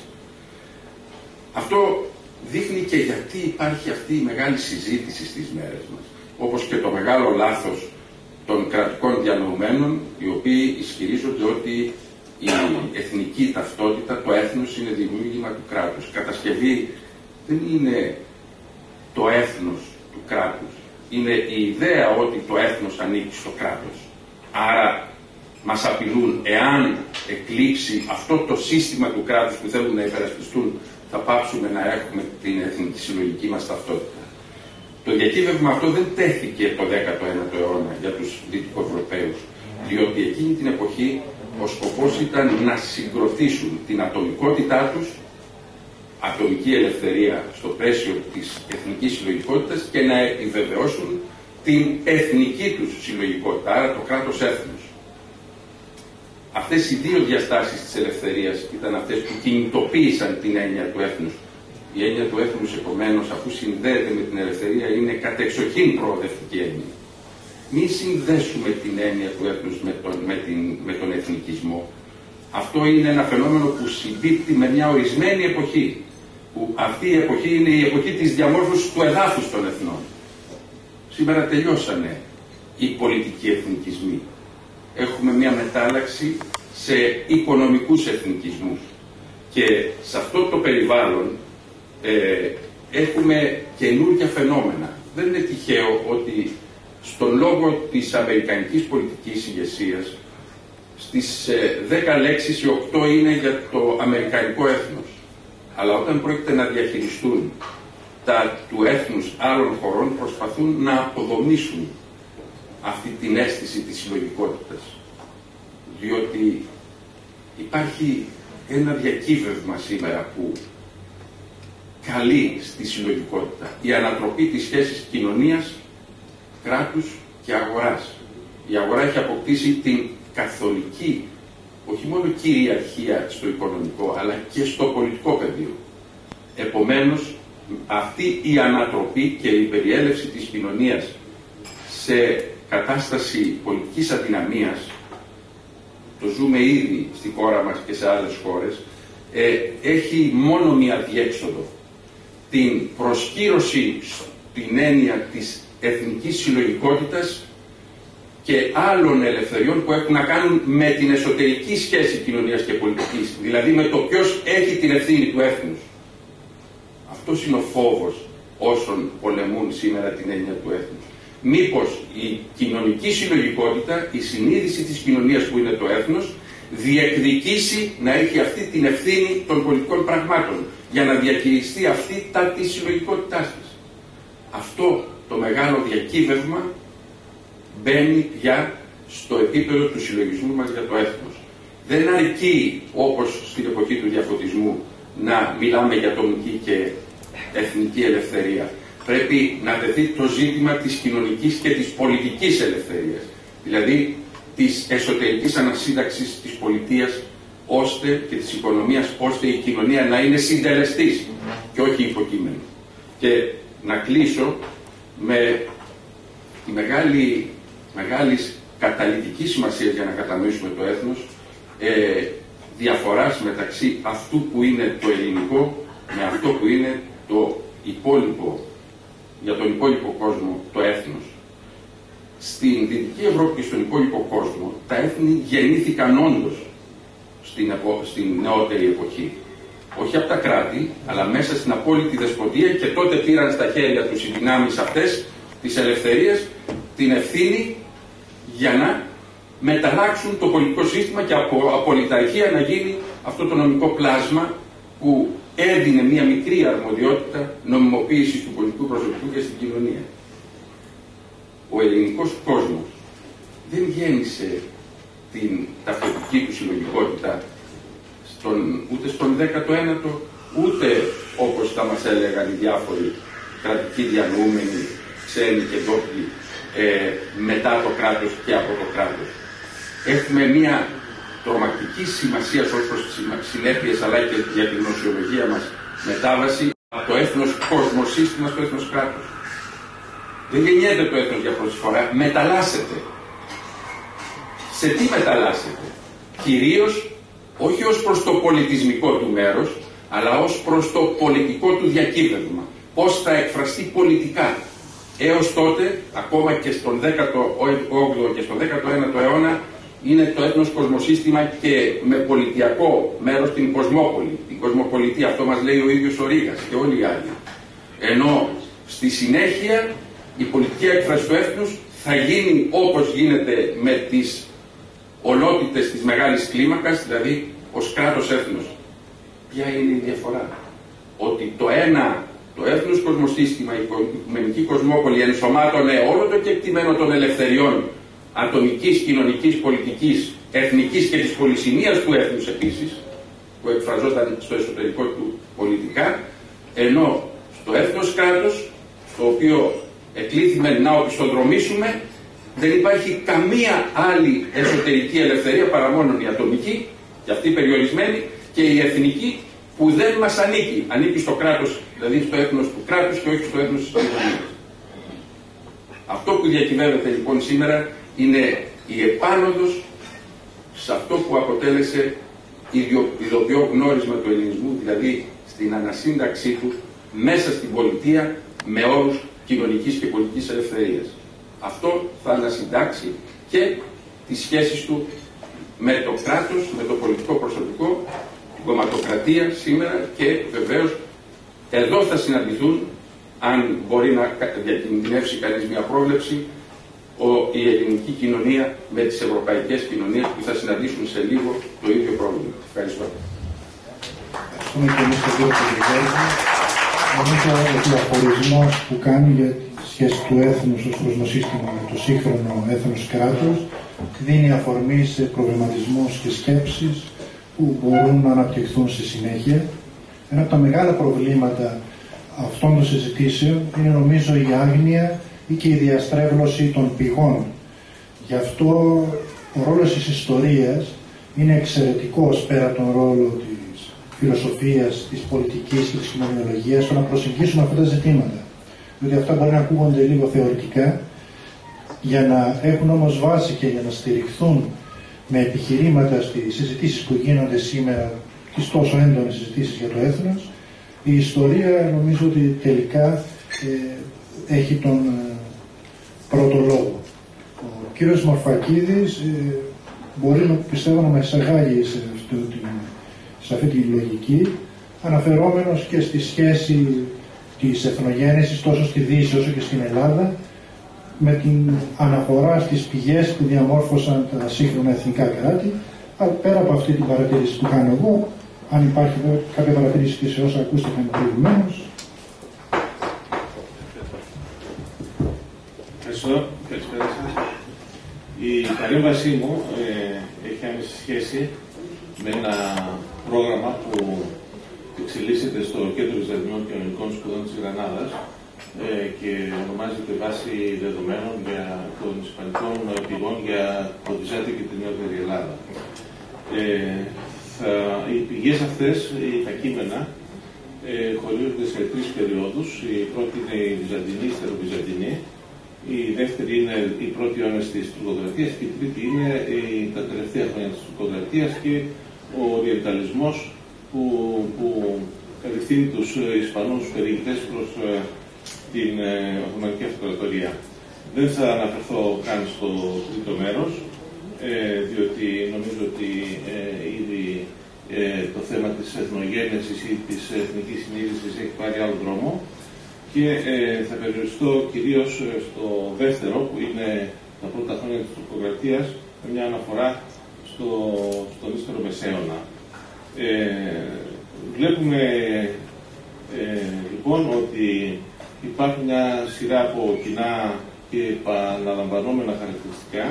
S5: Αυτό δείχνει και γιατί υπάρχει αυτή η μεγάλη συζήτηση στις μέρες μας, όπως και το μεγάλο λάθος των κρατικών διανοουμένων, οι οποίοι ισχυρίζονται ότι η εθνική ταυτότητα, το έθνος, είναι δημιούργημα του κράτους. Κατασκευή δεν είναι το έθνος του κράτους, είναι η ιδέα ότι το έθνος ανήκει στο κράτος. Άρα μας απειλούν, εάν εκλείψει αυτό το σύστημα του κράτους που θέλουν να υπερασπιστούν, θα πάψουμε να έχουμε την εθνική συλλογική μας ταυτότητα. Το διακύβευμα αυτό δεν τέθηκε το δέκατο ένατο αιώνα για τους Δυτικοευρωπαίους, διότι εκείνη την εποχή ο σκοπός ήταν να συγκροτήσουν την ατομικότητά τους, ατομική ελευθερία στο πλαίσιο της εθνικής συλλογικότητας και να επιβεβαιώσουν την εθνική τους συλλογικότητα, άρα το κράτος έθνος. Αυτές οι δύο διαστάσεις της ελευθερίας ήταν αυτές που κινητοποίησαν την έννοια του έθνους. Η έννοια του έθνους, επομένως, αφού συνδέεται με την ελευθερία, είναι κατεξοχήν προοδευτική έννοια. Μην συνδέσουμε την έννοια του έθνους με τον, με, την, με τον εθνικισμό. Αυτό είναι ένα φαινόμενο που συμπίπτει με μια ορισμένη εποχή. Που αυτή η εποχή είναι η εποχή της διαμόρφωσης του εδάφους των εθνών. Σήμερα τελειώσανε οι πολιτικοί εθνικισμοί. Έχουμε μια μετάλλαξη σε οικονομικούς εθνικισμούς. Και σε αυτό το περιβάλλον ε, έχουμε καινούργια φαινόμενα. Δεν είναι τυχαίο ότι στον λόγο της αμερικανικής πολιτικής ηγεσίας, στις ε, δέκα λέξεις οι οκτώ είναι για το αμερικανικό έθνος. Αλλά όταν πρόκειται να διαχειριστούν τα του έθνους άλλων χωρών, προσπαθούν να αποδομήσουν αυτή την αίσθηση της συλλογικότητας. Διότι υπάρχει ένα διακύβευμα σήμερα που καλεί στη συλλογικότητα. Η ανατροπή της σχέσης κοινωνίας, κράτους και αγοράς. Η αγορά έχει αποκτήσει την καθολική, όχι μόνο κυριαρχία στο οικονομικό, αλλά και στο πολιτικό πεδίο. Επομένως, αυτή η ανατροπή και η περιέλευση της κοινωνίας σε κατάσταση πολιτικής αδυναμίας, το ζούμε ήδη στη χώρα μας και σε άλλες χώρες, ε, έχει μόνο μία διέξοδο. Την προσκύρωση στην έννοια της εθνικής συλλογικότητας και άλλων ελευθεριών που έχουν να κάνουν με την εσωτερική σχέση κοινωνίας και πολιτικής, δηλαδή με το ποιος έχει την ευθύνη του έθνους. Αυτός είναι ο φόβος όσων πολεμούν σήμερα την έννοια του έθνους. Μήπως η κοινωνική συλλογικότητα, η συνείδηση της κοινωνίας που είναι το έθνος, διεκδικήσει να έχει αυτή την ευθύνη των πολιτικών πραγμάτων για να διαχειριστεί αυτή τα της συλλογικότητάς της. Αυτό το μεγάλο διακύβευμα μπαίνει πια στο επίπεδο του συλλογισμού μας για το έθνος. Δεν αρκεί, όπως στην εποχή του διαφωτισμού, να μιλάμε για ατομική και εθνική ελευθερία. Πρέπει να τεθεί το ζήτημα της κοινωνικής και της πολιτικής ελευθερίας, δηλαδή της εσωτερικής ανασύνταξης της πολιτείας ώστε, και της οικονομίας, ώστε η κοινωνία να είναι συντελεστής και όχι υποκείμενη. Και να κλείσω με τη μεγάλη, μεγάλης καταλυτικής σημασίας για να κατανοήσουμε το έθνος, ε, διαφοράς μεταξύ αυτού που είναι το ελληνικό με αυτό που είναι το υπόλοιπο, για τον υπόλοιπο κόσμο, το έθνος. Στην Δυτική Ευρώπη και στον υπόλοιπο κόσμο, τα έθνη γεννήθηκαν όντως στην, επο... στην νεότερη εποχή. Όχι από τα κράτη, αλλά μέσα στην απόλυτη δεσποτεία, και τότε πήραν στα χέρια τους οι δυνάμεις αυτές της ελευθερίας την ευθύνη για να μεταλλάξουν το πολιτικό σύστημα και από απολυταρχία να γίνει αυτό το νομικό πλάσμα που έδινε μια μικρή αρμοδιότητα νομιμοποίησης του πολιτικού προσωπικού και στην κοινωνία. Ο ελληνικός κόσμος δεν γέννησε την ταυτοτική του συλλογικότητα στον, ούτε στον δέκατο ένατο, ούτε όπως θα μας έλεγαν οι διάφοροι κρατικοί διανοούμενοι, ξένοι και ντόπιοι, ε, μετά το κράτος και από το κράτος. Έχουμε μια τρομακτική σημασία ως προς τις συνέπειες, αλλά και για τη γνωσιολογία μας μετάβαση από το έθνος κοσμοσύστημα στο έθνος κράτος. Δεν γεννιέται το έθνος για πρώτη φορά, μεταλλάσσεται. Σε τι μεταλλάσσεται? Κυρίως όχι ως προς το πολιτισμικό του μέρος, αλλά ως προς το πολιτικό του διακύβευμα. Πώς θα εκφραστεί πολιτικά. Έως τότε, ακόμα και στον δέκατο όγδοο και στον δέκατο ένατο αιώνα, είναι το έθνος κοσμοσύστημα και με πολιτιακό μέρος την κοσμόπολη. Την κοσμοπολιτεία, αυτό μας λέει ο ίδιος ο Ρήγας και όλοι οι άλλοι. Ενώ στη συνέχεια η πολιτική έκφραση του έθνους θα γίνει όπως γίνεται με τις ολότητες της μεγάλης κλίμακας, δηλαδή ως κράτος έθνος. Ποια είναι η διαφορά? Ότι το ένα, το έθνος κοσμοσύστημα, η οικουμενική κοσμόπολη ενσωμάτωνε όλο το κεκτημένο των ελευθεριών ατομικής, κοινωνικής, πολιτικής, εθνικής και της πολυσημείας του έθνους επίσης, που εκφραζόταν στο εσωτερικό του πολιτικά, ενώ στο έθνος κράτος, στο οποίο εκλήθημε να οπισθοδρομήσουμε, δεν υπάρχει καμία άλλη εσωτερική ελευθερία παρά μόνο η ατομική, και αυτή περιορισμένη, και η εθνική, που δεν μας ανήκει. Ανήκει στο κράτος, δηλαδή στο έθνος του κράτους και όχι στο έθνος της κοινωνίας. Αυτό που διακυβεύεται λοιπόν σήμερα είναι η επάνωδος σε αυτό που αποτέλεσε ειδοποιό γνώρισμα του ελληνισμού, δηλαδή στην ανασύνταξή του μέσα στην πολιτεία με όρους κοινωνικής και πολιτικής ελευθερίας. Αυτό θα ανασυντάξει και τις σχέσεις του με το κράτος, με το πολιτικό προσωπικό, την κομματοκρατία σήμερα, και βεβαίως εδώ θα συναντηθούν, αν μπορεί να διακινδυνεύσει κανείς μια πρόβλεψη, ο, η ελληνική κοινωνία με τις ευρωπαϊκές κοινωνίες που θα συναντήσουν σε λίγο το ίδιο πρόβλημα. Ευχαριστώ.
S3: Ευχαριστούμε και εμείς τον κύριο Κοντρικάκη. Νομίζω ότι ο αφορισμός που κάνει για τη σχέση του έθνους ως κοσμοσύστημα με το σύγχρονο έθνος κράτος δίνει αφορμή σε προβληματισμούς και σκέψεις που μπορούν να αναπτυχθούν στη συνέχεια. Ένα από τα μεγάλα προβλήματα αυτών των συζητήσεων είναι νομίζω η άγνοια ή και η διαστρέβλωση των πηγών. Γι' αυτό ο ρόλος της ιστορίας είναι εξαιρετικός, πέρα τον ρόλο της φιλοσοφίας, της πολιτικής και της κοινωνιολογίας, στο να προσεγγίσουμε αυτά τα ζητήματα. Διότι αυτά μπορεί να ακούγονται λίγο θεωρητικά, για να έχουν όμως βάση και για να στηριχθούν με επιχειρήματα στις συζητήσεις που γίνονται σήμερα, τις τόσο έντονες συζητήσεις για το έθνος. Η ιστορία νομίζω ότι τελικά ε, έχει τον ε, πρώτο λόγο. Ο κύριος Μορφακίδης ε, μπορεί να, πιστεύω, να με εισαγάγει σε, σε αυτή τη λογική, αναφερόμενος και στη σχέση της εθνογέννησης τόσο στη Δύση όσο και στην Ελλάδα, με την αναφορά στις πηγές που διαμόρφωσαν τα σύγχρονα εθνικά κράτη. Αλλά πέρα από αυτή την παρατήρηση που κάνω εγώ, αν υπάρχει κάποια παρατήρηση και σε όσα ακούστηκαν προηγουμένως.
S6: Ευχαριστώ. Καλησπέρα σας. Η παρέμβασή μου ε, έχει άμεση σχέση με ένα πρόγραμμα που εξελίσσεται στο Κέντρο Βυζαντινών Κοινωνικών Σπουδών της Γρανάδας ε, και ονομάζεται Βάση Δεδομένων για των Ισπανικών Πηγών για το Βυζάντιο και την Νεότερη Ελλάδα. Ε, θα, οι πηγές αυτές, τα κείμενα, ε, χωρίζονται σε τρεις περιόδους. Η πρώτη είναι η Βυζαντινή, η Στεροβυζαντινή. Η δεύτερη είναι οι πρώτοι αιώνες της Τουρκοκρατίας και η τρίτη είναι η, τα τελευταία χρόνια της Τουρκοκρατίας και ο Οριενταλισμός που, που κατευθύνει τους Ισπανούς περιηγητές προς ε, την ε, Οθωμανική Αυτοκρατορία. Δεν θα αναφερθώ καν στο τρίτο μέρος, ε, διότι νομίζω ότι ε, ήδη ε, το θέμα της εθνογέννησης ή της εθνικής συνείδησης έχει πάρει άλλο δρόμο. Και ε, θα περιοριστώ κυρίως στο δεύτερο, που είναι τα πρώτα χρόνια της Τουρκοκρατίας, με μια αναφορά στο, στον ύστερο Μεσαίωνα. Ε, βλέπουμε ε, λοιπόν ότι υπάρχει μια σειρά από κοινά και επαναλαμβανόμενα χαρακτηριστικά,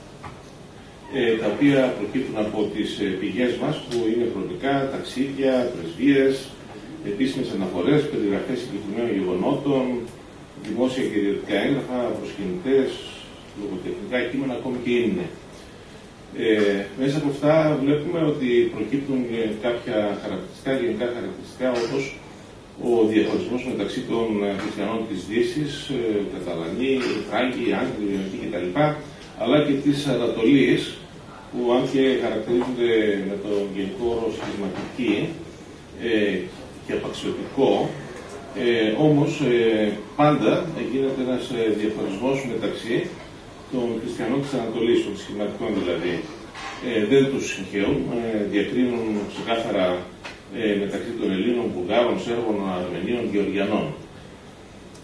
S6: ε, τα οποία προκύπτουν από τις πηγές μας, που είναι χρονικά, ταξίδια, πρεσβείες, επίσημες αναφορές, περιγραφές συγκεκριμένων γεγονότων, δημόσια και ιδιωτικά έγγραφα, προσκυνητές, λογοτεχνικά κείμενα, ακόμη και είναι. Ε, μέσα από αυτά βλέπουμε ότι προκύπτουν κάποια χαρακτηριστικά, γενικά χαρακτηριστικά, όπως ο διαχωρισμός μεταξύ των χριστιανών της Δύσης, Καταλανοί, Φράγκοι, Άγγλοι, Ιωνικοί κτλ., αλλά και της Ανατολής, που αν και χαρακτηρίζονται με τον γενικό όρο σχισματική ε, και απαξιωτικό, ε, όμως ε, πάντα γίνεται ένας ε, διαχωρισμός μεταξύ των χριστιανών της Ανατολής, των σχηματικών δηλαδή. Ε, δεν τους συγχαίουν, ε, διακρίνουν ξεκάθαρα ε, μεταξύ των Ελλήνων, Βουλγάρων, Σέρβων, Αρμενίων, Γεωργιανών.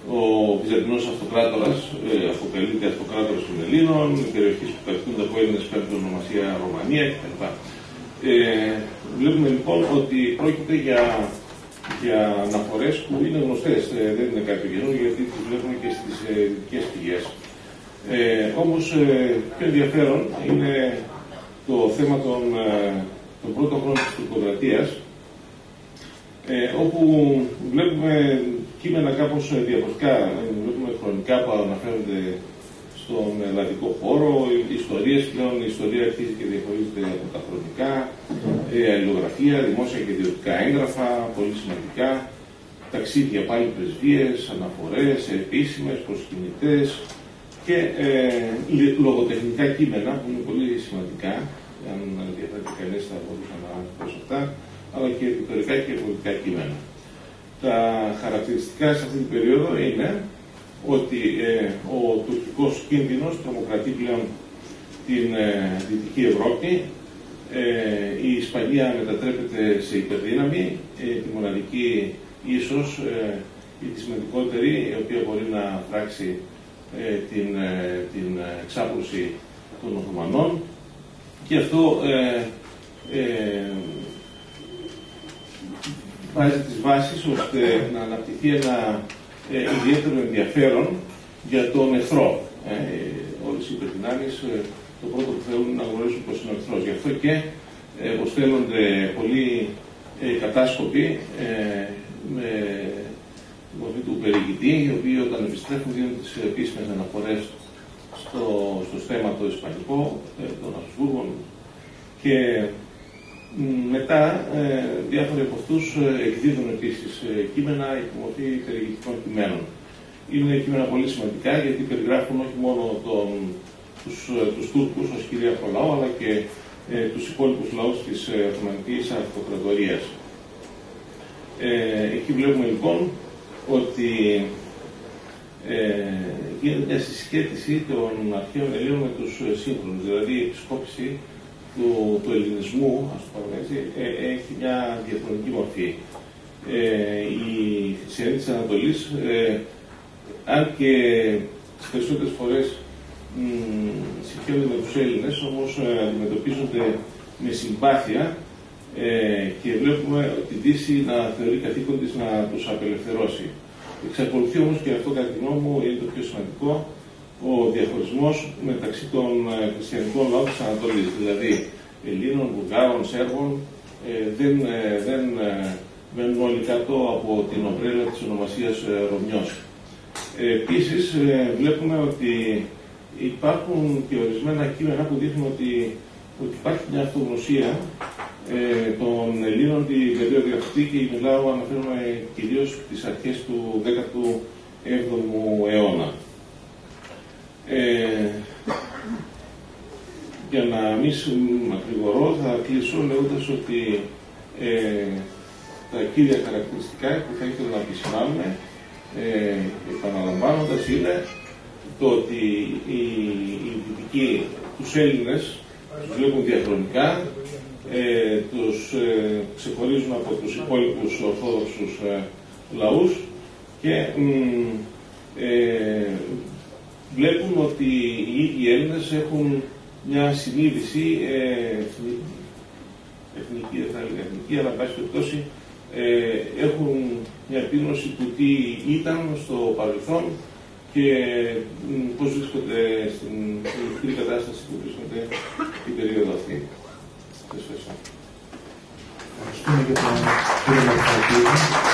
S6: ο Βυζαντινός Αυτοκράτορας ε, αποκαλείται Αυτοκράτορας των Ελλήνων, οι περιοχές που κατοικούνται από Έλληνες παίρνουν ονομασία Ρωμανία κτλ. Ε, βλέπουμε λοιπόν ότι πρόκειται για, για αναφορές που είναι γνωστές, ε, δεν είναι κάτι καινούργιο γιατί τις βλέπουμε και στις ε, δυτικές πηγές. Ε, όμως ε, πιο ενδιαφέρον είναι το θέμα των, ε, των πρώτων χρόνων της τουρκοκρατίας, ε, όπου βλέπουμε κείμενα κάπως διαφορετικά, βλέπουμε χρονικά που αναφέρονται στον ελλαδικό χώρο, ιστορίες πλέον, η ιστορία αρχίζει και διαχωρίζεται από τα χρονικά, ε, αλληλογραφία, δημόσια και ιδιωτικά έγγραφα, πολύ σημαντικά, ταξίδια πάλι πρεσβείες, αναφορές, επίσημες, προσκυνητές και ε, λογοτεχνικά κείμενα που είναι πολύ σημαντικά, αν ενδιαφέρεται κανείς θα μπορούσε να αναφέρει αυτά, αλλά και ρητορικά και πολιτικά κείμενα. Τα χαρακτηριστικά σε αυτή την περίοδο είναι ότι ε, ο τουρκικός κίνδυνος τρομοκρατεί πλέον την ε, Δυτική Ευρώπη, ε, η Ισπανία μετατρέπεται σε υπερδύναμη, ε, τη μοναδική ίσως ε, η τη σημαντικότερη, η οποία μπορεί να φράξει ε, την, ε, την εξάπλωση των Οθωμανών, και αυτό ε, ε, βάζει τις βάσεις ώστε να αναπτυχθεί ένα ε, ιδιαίτερο ενδιαφέρον για τον εχθρό. Ε, όλες οι υπερδυνάμεις ε, το πρώτο που θέλουν να γνωρίσουν πως είναι ο εχθρός. Γι' αυτό και ε, αποστέλλονται πολλοί ε, κατάσκοποι ε, με τη μορφή του περιηγητή, οι οποίοι όταν επιστρέφουν δίνουν τις επίσημες αναφορές στο, στο στέμα το ισπανικό ε, των Habsburgων, και μετά ε, διάφοροι από αυτούς ε, εκδίδουν επίσης ε, κείμενα υπό μορφή περιηγητικών κειμένων. Είναι κείμενα πολύ σημαντικά γιατί περιγράφουν όχι μόνο τον, τους, ε, τους Τούρκους ως κυρίαρχο λαό, αλλά και ε, τους υπόλοιπους λαούς της ε, Οθωμανικής Αυτοκρατορίας. Ε, εκεί βλέπουμε λοιπόν ότι ε, γίνεται μια συσχέτιση των αρχαίων Ελλήνων με τους ε, σύγχρονους, δηλαδή η επισκόπηση του, του ελληνισμού, ας πούμε έτσι, ε, έχει μια διαφορετική μορφή. Ε, η χριστιανοί της Ανατολής, ε, αν και τις περισσότερες φορές συγχαίρονται με τους Έλληνες, όμως ε, αντιμετωπίζονται με συμπάθεια ε, και βλέπουμε τη Δύση να θεωρεί καθήκον της να τους απελευθερώσει. Εξακολουθεί όμως, και αυτό κατά τη γνώμη μου είναι το πιο σημαντικό, ο διαχωρισμός μεταξύ των χριστιανικών λαών της Ανατολής, δηλαδή Ελλήνων, Βουλγάρων, Σέρβων, ε, δεν, ε, δεν ε, μένουν όλοι κάτω από την ομπρέλα της ονομασίας ε, Ρωμιός. Ε, επίσης, ε, βλέπουμε ότι υπάρχουν και ορισμένα κείμενα που δείχνουν ότι, ότι υπάρχει μια αυτογνωσία ε, των Ελλήνων την περίοδο αυτή, και μιλάω, αναφέρομαι κυρίως τις αρχές του δέκατου έβδομου αιώνα. Ε, για να μην μακρηγορώ, θα κλείσω λέγοντας ότι ε, τα κύρια χαρακτηριστικά που θα ήθελα να επισημάνουμε, ε, επαναλαμβάνοντας, είναι το ότι οι, οι δυτικοί τους Έλληνες τους βλέπουν διαχρονικά, ε, τους ε, ξεχωρίζουν από τους υπόλοιπους ορθόδοξους ε, λαούς και ε, βλέπουν ότι οι ίδιοι Έλληνες έχουν μια συνείδηση ε, εθνική, δεν θα έλεγα εθνική, αλλά εν πάση περιπτώσει ε, έχουν μια επίγνωση του τι ήταν στο παρελθόν και μ, πώς βρίσκονται στην μικρή κατάσταση που βρίσκονται την περίοδο αυτή. Ευχαριστώ.
S3: Ευχαριστούμε για τον κύριο Μαρκάκη.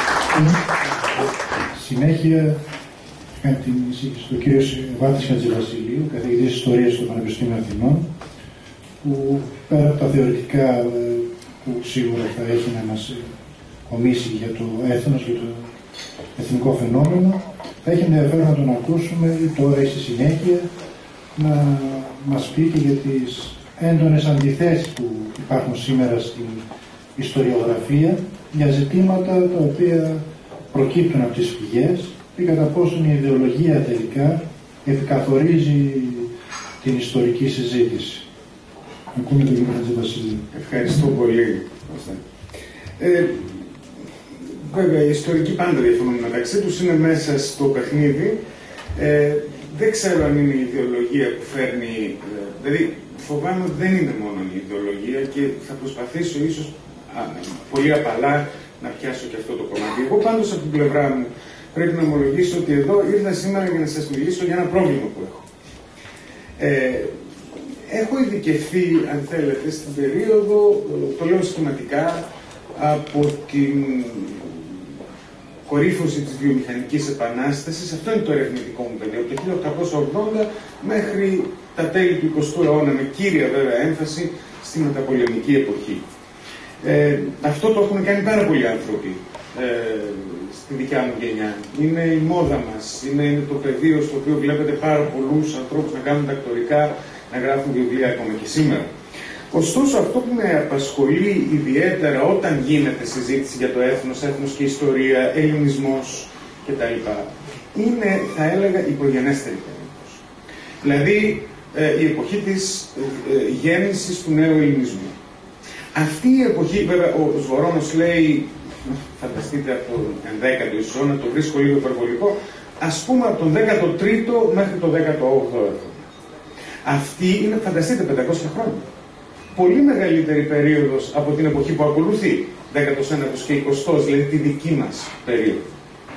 S3: Συνέχεια κάνει την εισήγηση του κύριο Βάτης Χατζηβασιλείου, καθηγητής Ιστορίας στο Πανεπιστήμιο Αθηνών, που πέρα από τα θεωρητικά που σίγουρα θα έχει να μας ομίσει για το έθνος, για το εθνικό φαινόμενο, θα έχει ενδιαφέρον να τον ακούσουμε τώρα ή στη συνέχεια να μας πει και για τις έντονες αντιθέσεις που υπάρχουν σήμερα στην ιστοριογραφία για ζητήματα τα οποία προκύπτουν από τις πηγές και κατά πόσον η ιδεολογία τελικά επικαθορίζει την ιστορική συζήτηση. Ακούμε τον κύριο Χατζηβασιλείου.
S7: Ευχαριστώ πολύ. Ε, Βέβαια, οι ιστορικοί πάντα διαφωνούν μεταξύ τους, είναι μέσα στο παιχνίδι. Ε, δεν ξέρω αν είναι η ιδεολογία που φέρνει. Ε, δηλαδή, φοβάμαι ότι δεν είναι μόνο η ιδεολογία και θα προσπαθήσω ίσως α, πολύ απαλά να πιάσω και αυτό το κομμάτι. Εγώ πάντως από την πλευρά μου πρέπει να ομολογήσω ότι εδώ ήρθα σήμερα για να σας μιλήσω για ένα πρόβλημα που έχω. Ε, έχω ειδικευθεί, αν θέλετε, στην περίοδο, το λέω σχηματικά, από την κορύφωση της βιομηχανικής επανάστασης, αυτό είναι το ερευνητικό μου πεδίο, από το χίλια οκτακόσια ογδόντα μέχρι τα τέλη του εικοστού αιώνα, με κύρια βέβαια έμφαση στη μεταπολεμική εποχή. Ε, αυτό το έχουν κάνει πάρα πολλοί άνθρωποι ε, στη δικιά μου γενιά. Είναι η μόδα μας, είναι, είναι το πεδίο στο οποίο βλέπετε πάρα πολλούς ανθρώπους να κάνουν τακτορικά, να γράφουν βιβλία ακόμα και σήμερα. Ωστόσο, αυτό που με απασχολεί ιδιαίτερα όταν γίνεται συζήτηση για το έθνος, έθνος και ιστορία, ελληνισμός κτλ. Είναι, θα έλεγα, η προγενέστερη περίοδος. Δηλαδή, ε, η εποχή της ε, γέννησης του νέου ελληνισμού. Αυτή η εποχή, βέβαια, ο Σβορώνος λέει, φανταστείτε από τον ενδέκατο αιώνα, το βρίσκω λίγο υπερβολικό, ας πούμε από τον δέκατο τρίτο μέχρι τον δέκατο όγδοο αιώνα. Αυτή είναι, φανταστείτε, πεντακόσια χρόνια. Πολύ μεγαλύτερη περίοδος από την εποχή που ακολουθεί, δέκατος ένατος και εικοστός, δηλαδή τη δική μας περίοδο.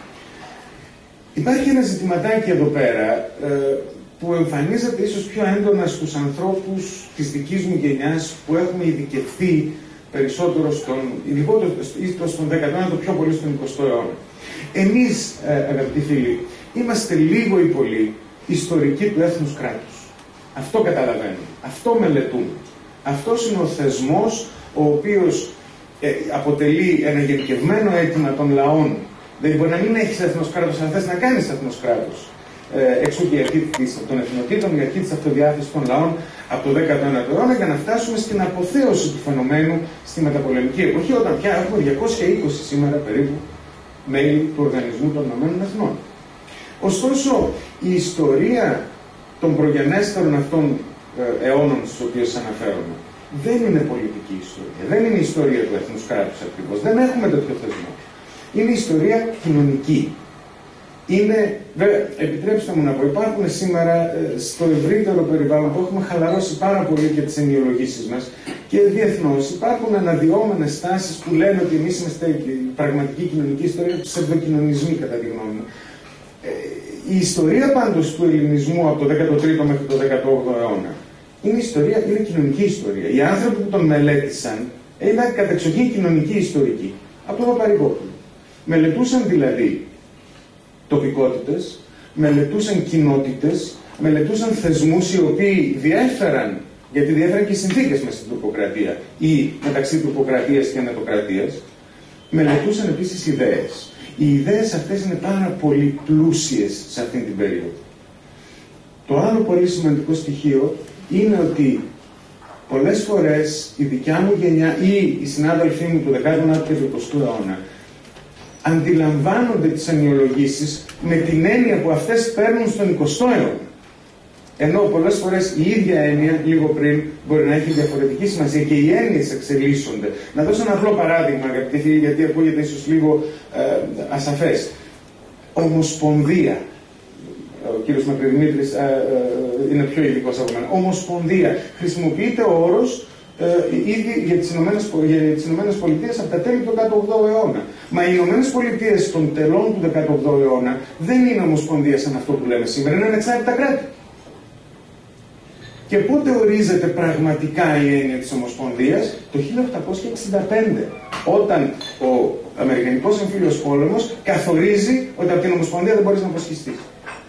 S7: Υπάρχει ένα ζητηματάκι εδώ πέρα, ε, που εμφανίζεται ίσως πιο έντονα στους ανθρώπους της δικής μου γενιάς, που έχουμε ειδικευθεί περισσότερο στον, λιγότερο, στον δέκατο ένατο, πιο πολύ στον εικοστό αιώνα. Εμείς, ε, αγαπητοί φίλοι, είμαστε λίγο ή πολύ ιστορικοί του έθνους κράτους. Αυτό καταλαβαίνουμε, αυτό μελετούμε. Αυτός είναι ο θεσμός ο οποίος ε, αποτελεί ένα γενικευμένο αίτημα των λαών. Δηλαδή μπορεί να μην έχεις έθνος κράτος, αλλά θες να κάνεις έθνος κράτος. Ε, εξού και η αρχή των εθνοτήτων, η αρχή της αυτοδιάθεσης των λαών από το δέκατο ένατο αιώνα, για να φτάσουμε στην αποθέωση του φαινομένου στη μεταπολεμική εποχή, όταν πια έχουμε διακόσια είκοσι σήμερα περίπου μέλη του Οργανισμού των Ηνωμένων Εθνών. Ωστόσο, η ιστορία των προγενέστερων αυτών αιώνων στους οποίους αναφέρομαι δεν είναι πολιτική ιστορία, δεν είναι η ιστορία του έθνους κράτους ακριβώς, δεν έχουμε τέτοιο θεσμό. Είναι ιστορία κοινωνική. Είναι, βέβαια, επιτρέψτε μου να πω, υπάρχουν σήμερα ε, στο ευρύτερο περιβάλλον που έχουμε χαλαρώσει πάρα πολύ και τις ενοιολογήσεις μας και διεθνώς υπάρχουν αναδυόμενες τάσεις που λένε ότι εμείς είμαστε η πραγματική κοινωνική ιστορία, ψευδοκοινωνισμοί κατά τη γνώμη μου. Ε, η ιστορία πάντως του ελληνισμού από το δέκατο τρίτο μέχρι το δέκατο όγδοο αιώνα είναι ιστορία, είναι κοινωνική ιστορία. Οι άνθρωποι που τον μελέτησαν ήταν κατεξοχήν κοινωνική ιστορική. Από το Παπαρηγόπουλο. Μελετούσαν δηλαδή τοπικότητες, μελετούσαν κοινότητες, μελετούσαν θεσμούς οι οποίοι διέφεραν, γιατί διέφεραν και οι συνθήκες μέσα στην τουρκοκρατία ή μεταξύ τουρκοκρατίας και ανατοκρατίας, μελετούσαν επίσης ιδέες. Οι ιδέες αυτές είναι πάρα πολύ πλούσιες σε αυτήν την περίοδο. Το άλλο πολύ σημαντικό στοιχείο είναι ότι πολλές φορές η δικιά μου γενιά ή οι συνάδελφοί μου του δεκάτου ένατου και του εικοστού αιώνα αντιλαμβάνονται τις ενοιολογήσεις με την έννοια που αυτές παίρνουν στον εικοστό αιώνα. Ενώ πολλές φορές η ίδια έννοια, λίγο πριν, μπορεί να έχει διαφορετική σημασία και οι έννοιες εξελίσσονται. Να δώσω ένα απλό παράδειγμα, αγαπητοί φίλοι, γιατί ακούγεται ίσως λίγο ε, ασαφές. Ομοσπονδία. Ο κύριος Μακρυδημήτρης ε, ε, είναι πιο ειδικός από μένα. Ομοσπονδία. Χρησιμοποιείται ο όρος ε, ήδη για τις Ηνωμένες Πολιτείες από τα τέλη του δέκατου όγδοου αιώνα. Μα οι Ηνωμένες Πολιτείες των τελών του δέκατου όγδοου αιώνα δεν είναι ομοσπονδία σαν αυτό που λέμε σήμερα, είναι ανεξάρτητα κράτη. Και πότε ορίζεται πραγματικά η έννοια της Ομοσπονδίας? Το χίλια οκτακόσια εξήντα πέντε, όταν ο Αμερικανικός Εμφύλιος Πόλεμος καθορίζει ότι από την Ομοσπονδία δεν μπορείς να αποσχιστείς.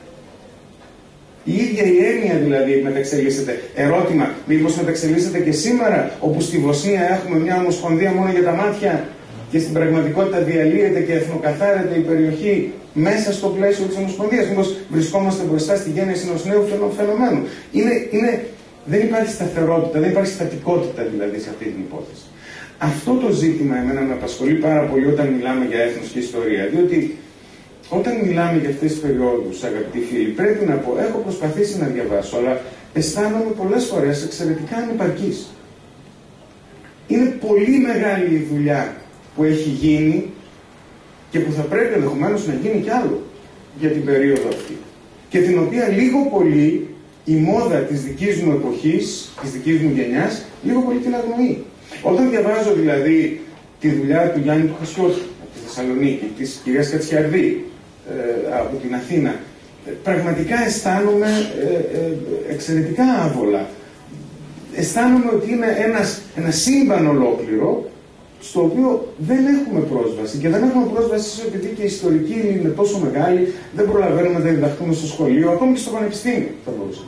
S7: Η ίδια η έννοια δηλαδή μεταξελίσσεται. Ερώτημα, μήπως μεταξελίσσεται και σήμερα, όπου στη Βοσνία έχουμε μια Ομοσπονδία μόνο για τα μάτια και στην πραγματικότητα διαλύεται και εθνοκαθάρεται η περιοχή μέσα στο πλαίσιο της Ομοσπονδίας? Μήπως βρισκόμαστε μπροστά στη γέννηση ενός νέου φαινομένου? Είναι, είναι, δεν υπάρχει σταθερότητα, δεν υπάρχει στατικότητα δηλαδή σε αυτή την υπόθεση. Αυτό το ζήτημα εμένα με απασχολεί πάρα πολύ όταν μιλάμε για έθνος και ιστορία, διότι όταν μιλάμε για αυτές τις περιόδους, αγαπητοί φίλοι, πρέπει να πω, έχω προσπαθήσει να διαβάσω, αλλά αισθάνομαι πολλές φορές εξαιρετικά ανεπαρκής. Είναι πολύ μεγάλη η δουλειά που έχει γίνει και που θα πρέπει ενδεχομένως να γίνει κι άλλο για την περίοδο αυτή. Και την οποία λίγο πολύ η μόδα της δικής μου εποχής, της δικής μου γενιάς, λίγο πολύ την αγνοεί. Όταν διαβάζω δηλαδή τη δουλειά του Γιάννη του Χασιώτη από τη Θεσσαλονίκη, της κυρίας Κατσιαρδή ε, από την Αθήνα, ε, πραγματικά αισθάνομαι ε, ε, εξαιρετικά άβολα. Αισθάνομαι ότι είναι ένας, ένα σύμπαν ολόκληρο, στο οποίο δεν έχουμε πρόσβαση. Και δεν έχουμε πρόσβαση επειδή και η ιστορική είναι τόσο μεγάλη, δεν προλαβαίνουμε να διδαχθούμε στο σχολείο, ακόμη και στο πανεπιστήμιο θα μπορούσαμε.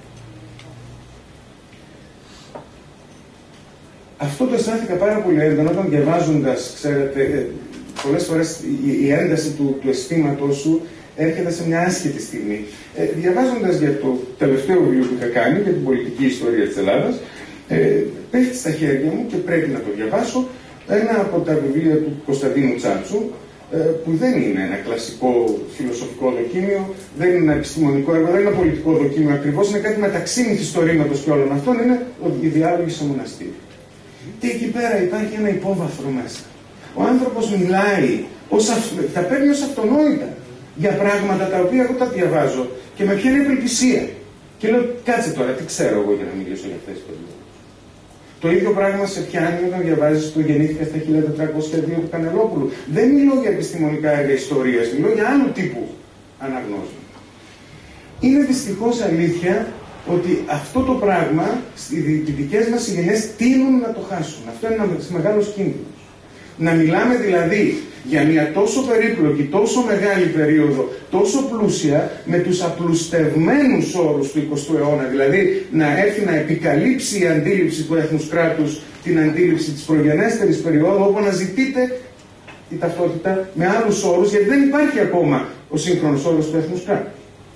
S7: Αυτό το αισθάνθηκα πάρα πολύ έντονα όταν διαβάζοντας, ξέρετε, πολλές φορές η, η ένταση του, του αισθήματος σου έρχεται σε μια άσχετη στιγμή. Ε, διαβάζοντας για το τελευταίο βιβλίο που είχα κάνει, για την πολιτική ιστορία της Ελλάδας, ε, πέφτει στα χέρια μου και πρέπει να το διαβάσω ένα από τα βιβλία του Κωνσταντίνου Τσάτσου, ε, που δεν είναι ένα κλασικό φιλοσοφικό δοκίμιο, δεν είναι ένα επιστημονικό έργο, δεν είναι ένα πολιτικό δοκίμιο ακριβώς, είναι κάτι μεταξύ μυθιστορήματος και όλων αυτών, είναι οι διάλογοι στο μοναστήρι. Και εκεί πέρα υπάρχει ένα υπόβαθρο μέσα. Ο άνθρωπος μιλάει, ως αυ... τα παίρνει ως αυτονόητα για πράγματα τα οποία εγώ τα διαβάζω και με πιάνει απελπισία. Και λέω, κάτσε τώρα, τι ξέρω εγώ για να μιλήσω για αυτές τις περιόδους. Το ίδιο πράγμα σε πιάνει όταν διαβάζεις το «Γεννήθηκα στα χίλια τετρακόσια δύο» του Κανελόπουλου. Δεν μιλώ για επιστημονικά έργα ιστορίας, μιλώ για άλλου τύπου αναγνώσματα. Είναι δυστυχώς αλήθεια ότι αυτό το πράγμα οι δικές μας γενιές τείνουν να το χάσουν. Αυτό είναι ένας μεγάλος κίνδυνος. Να μιλάμε δηλαδή για μια τόσο περίπλοκη, τόσο μεγάλη περίοδο, τόσο πλούσια, με τους απλουστευμένους όρους του εικοστού αιώνα, δηλαδή να έρθει να επικαλύψει η αντίληψη του έθνους κράτους την αντίληψη της προγενέστερης περίοδου, όπου αναζητείται η ταυτότητα με άλλους όρους, γιατί δεν υπάρχει ακόμα ο σύγχρονος όρος του έθνους κράτους.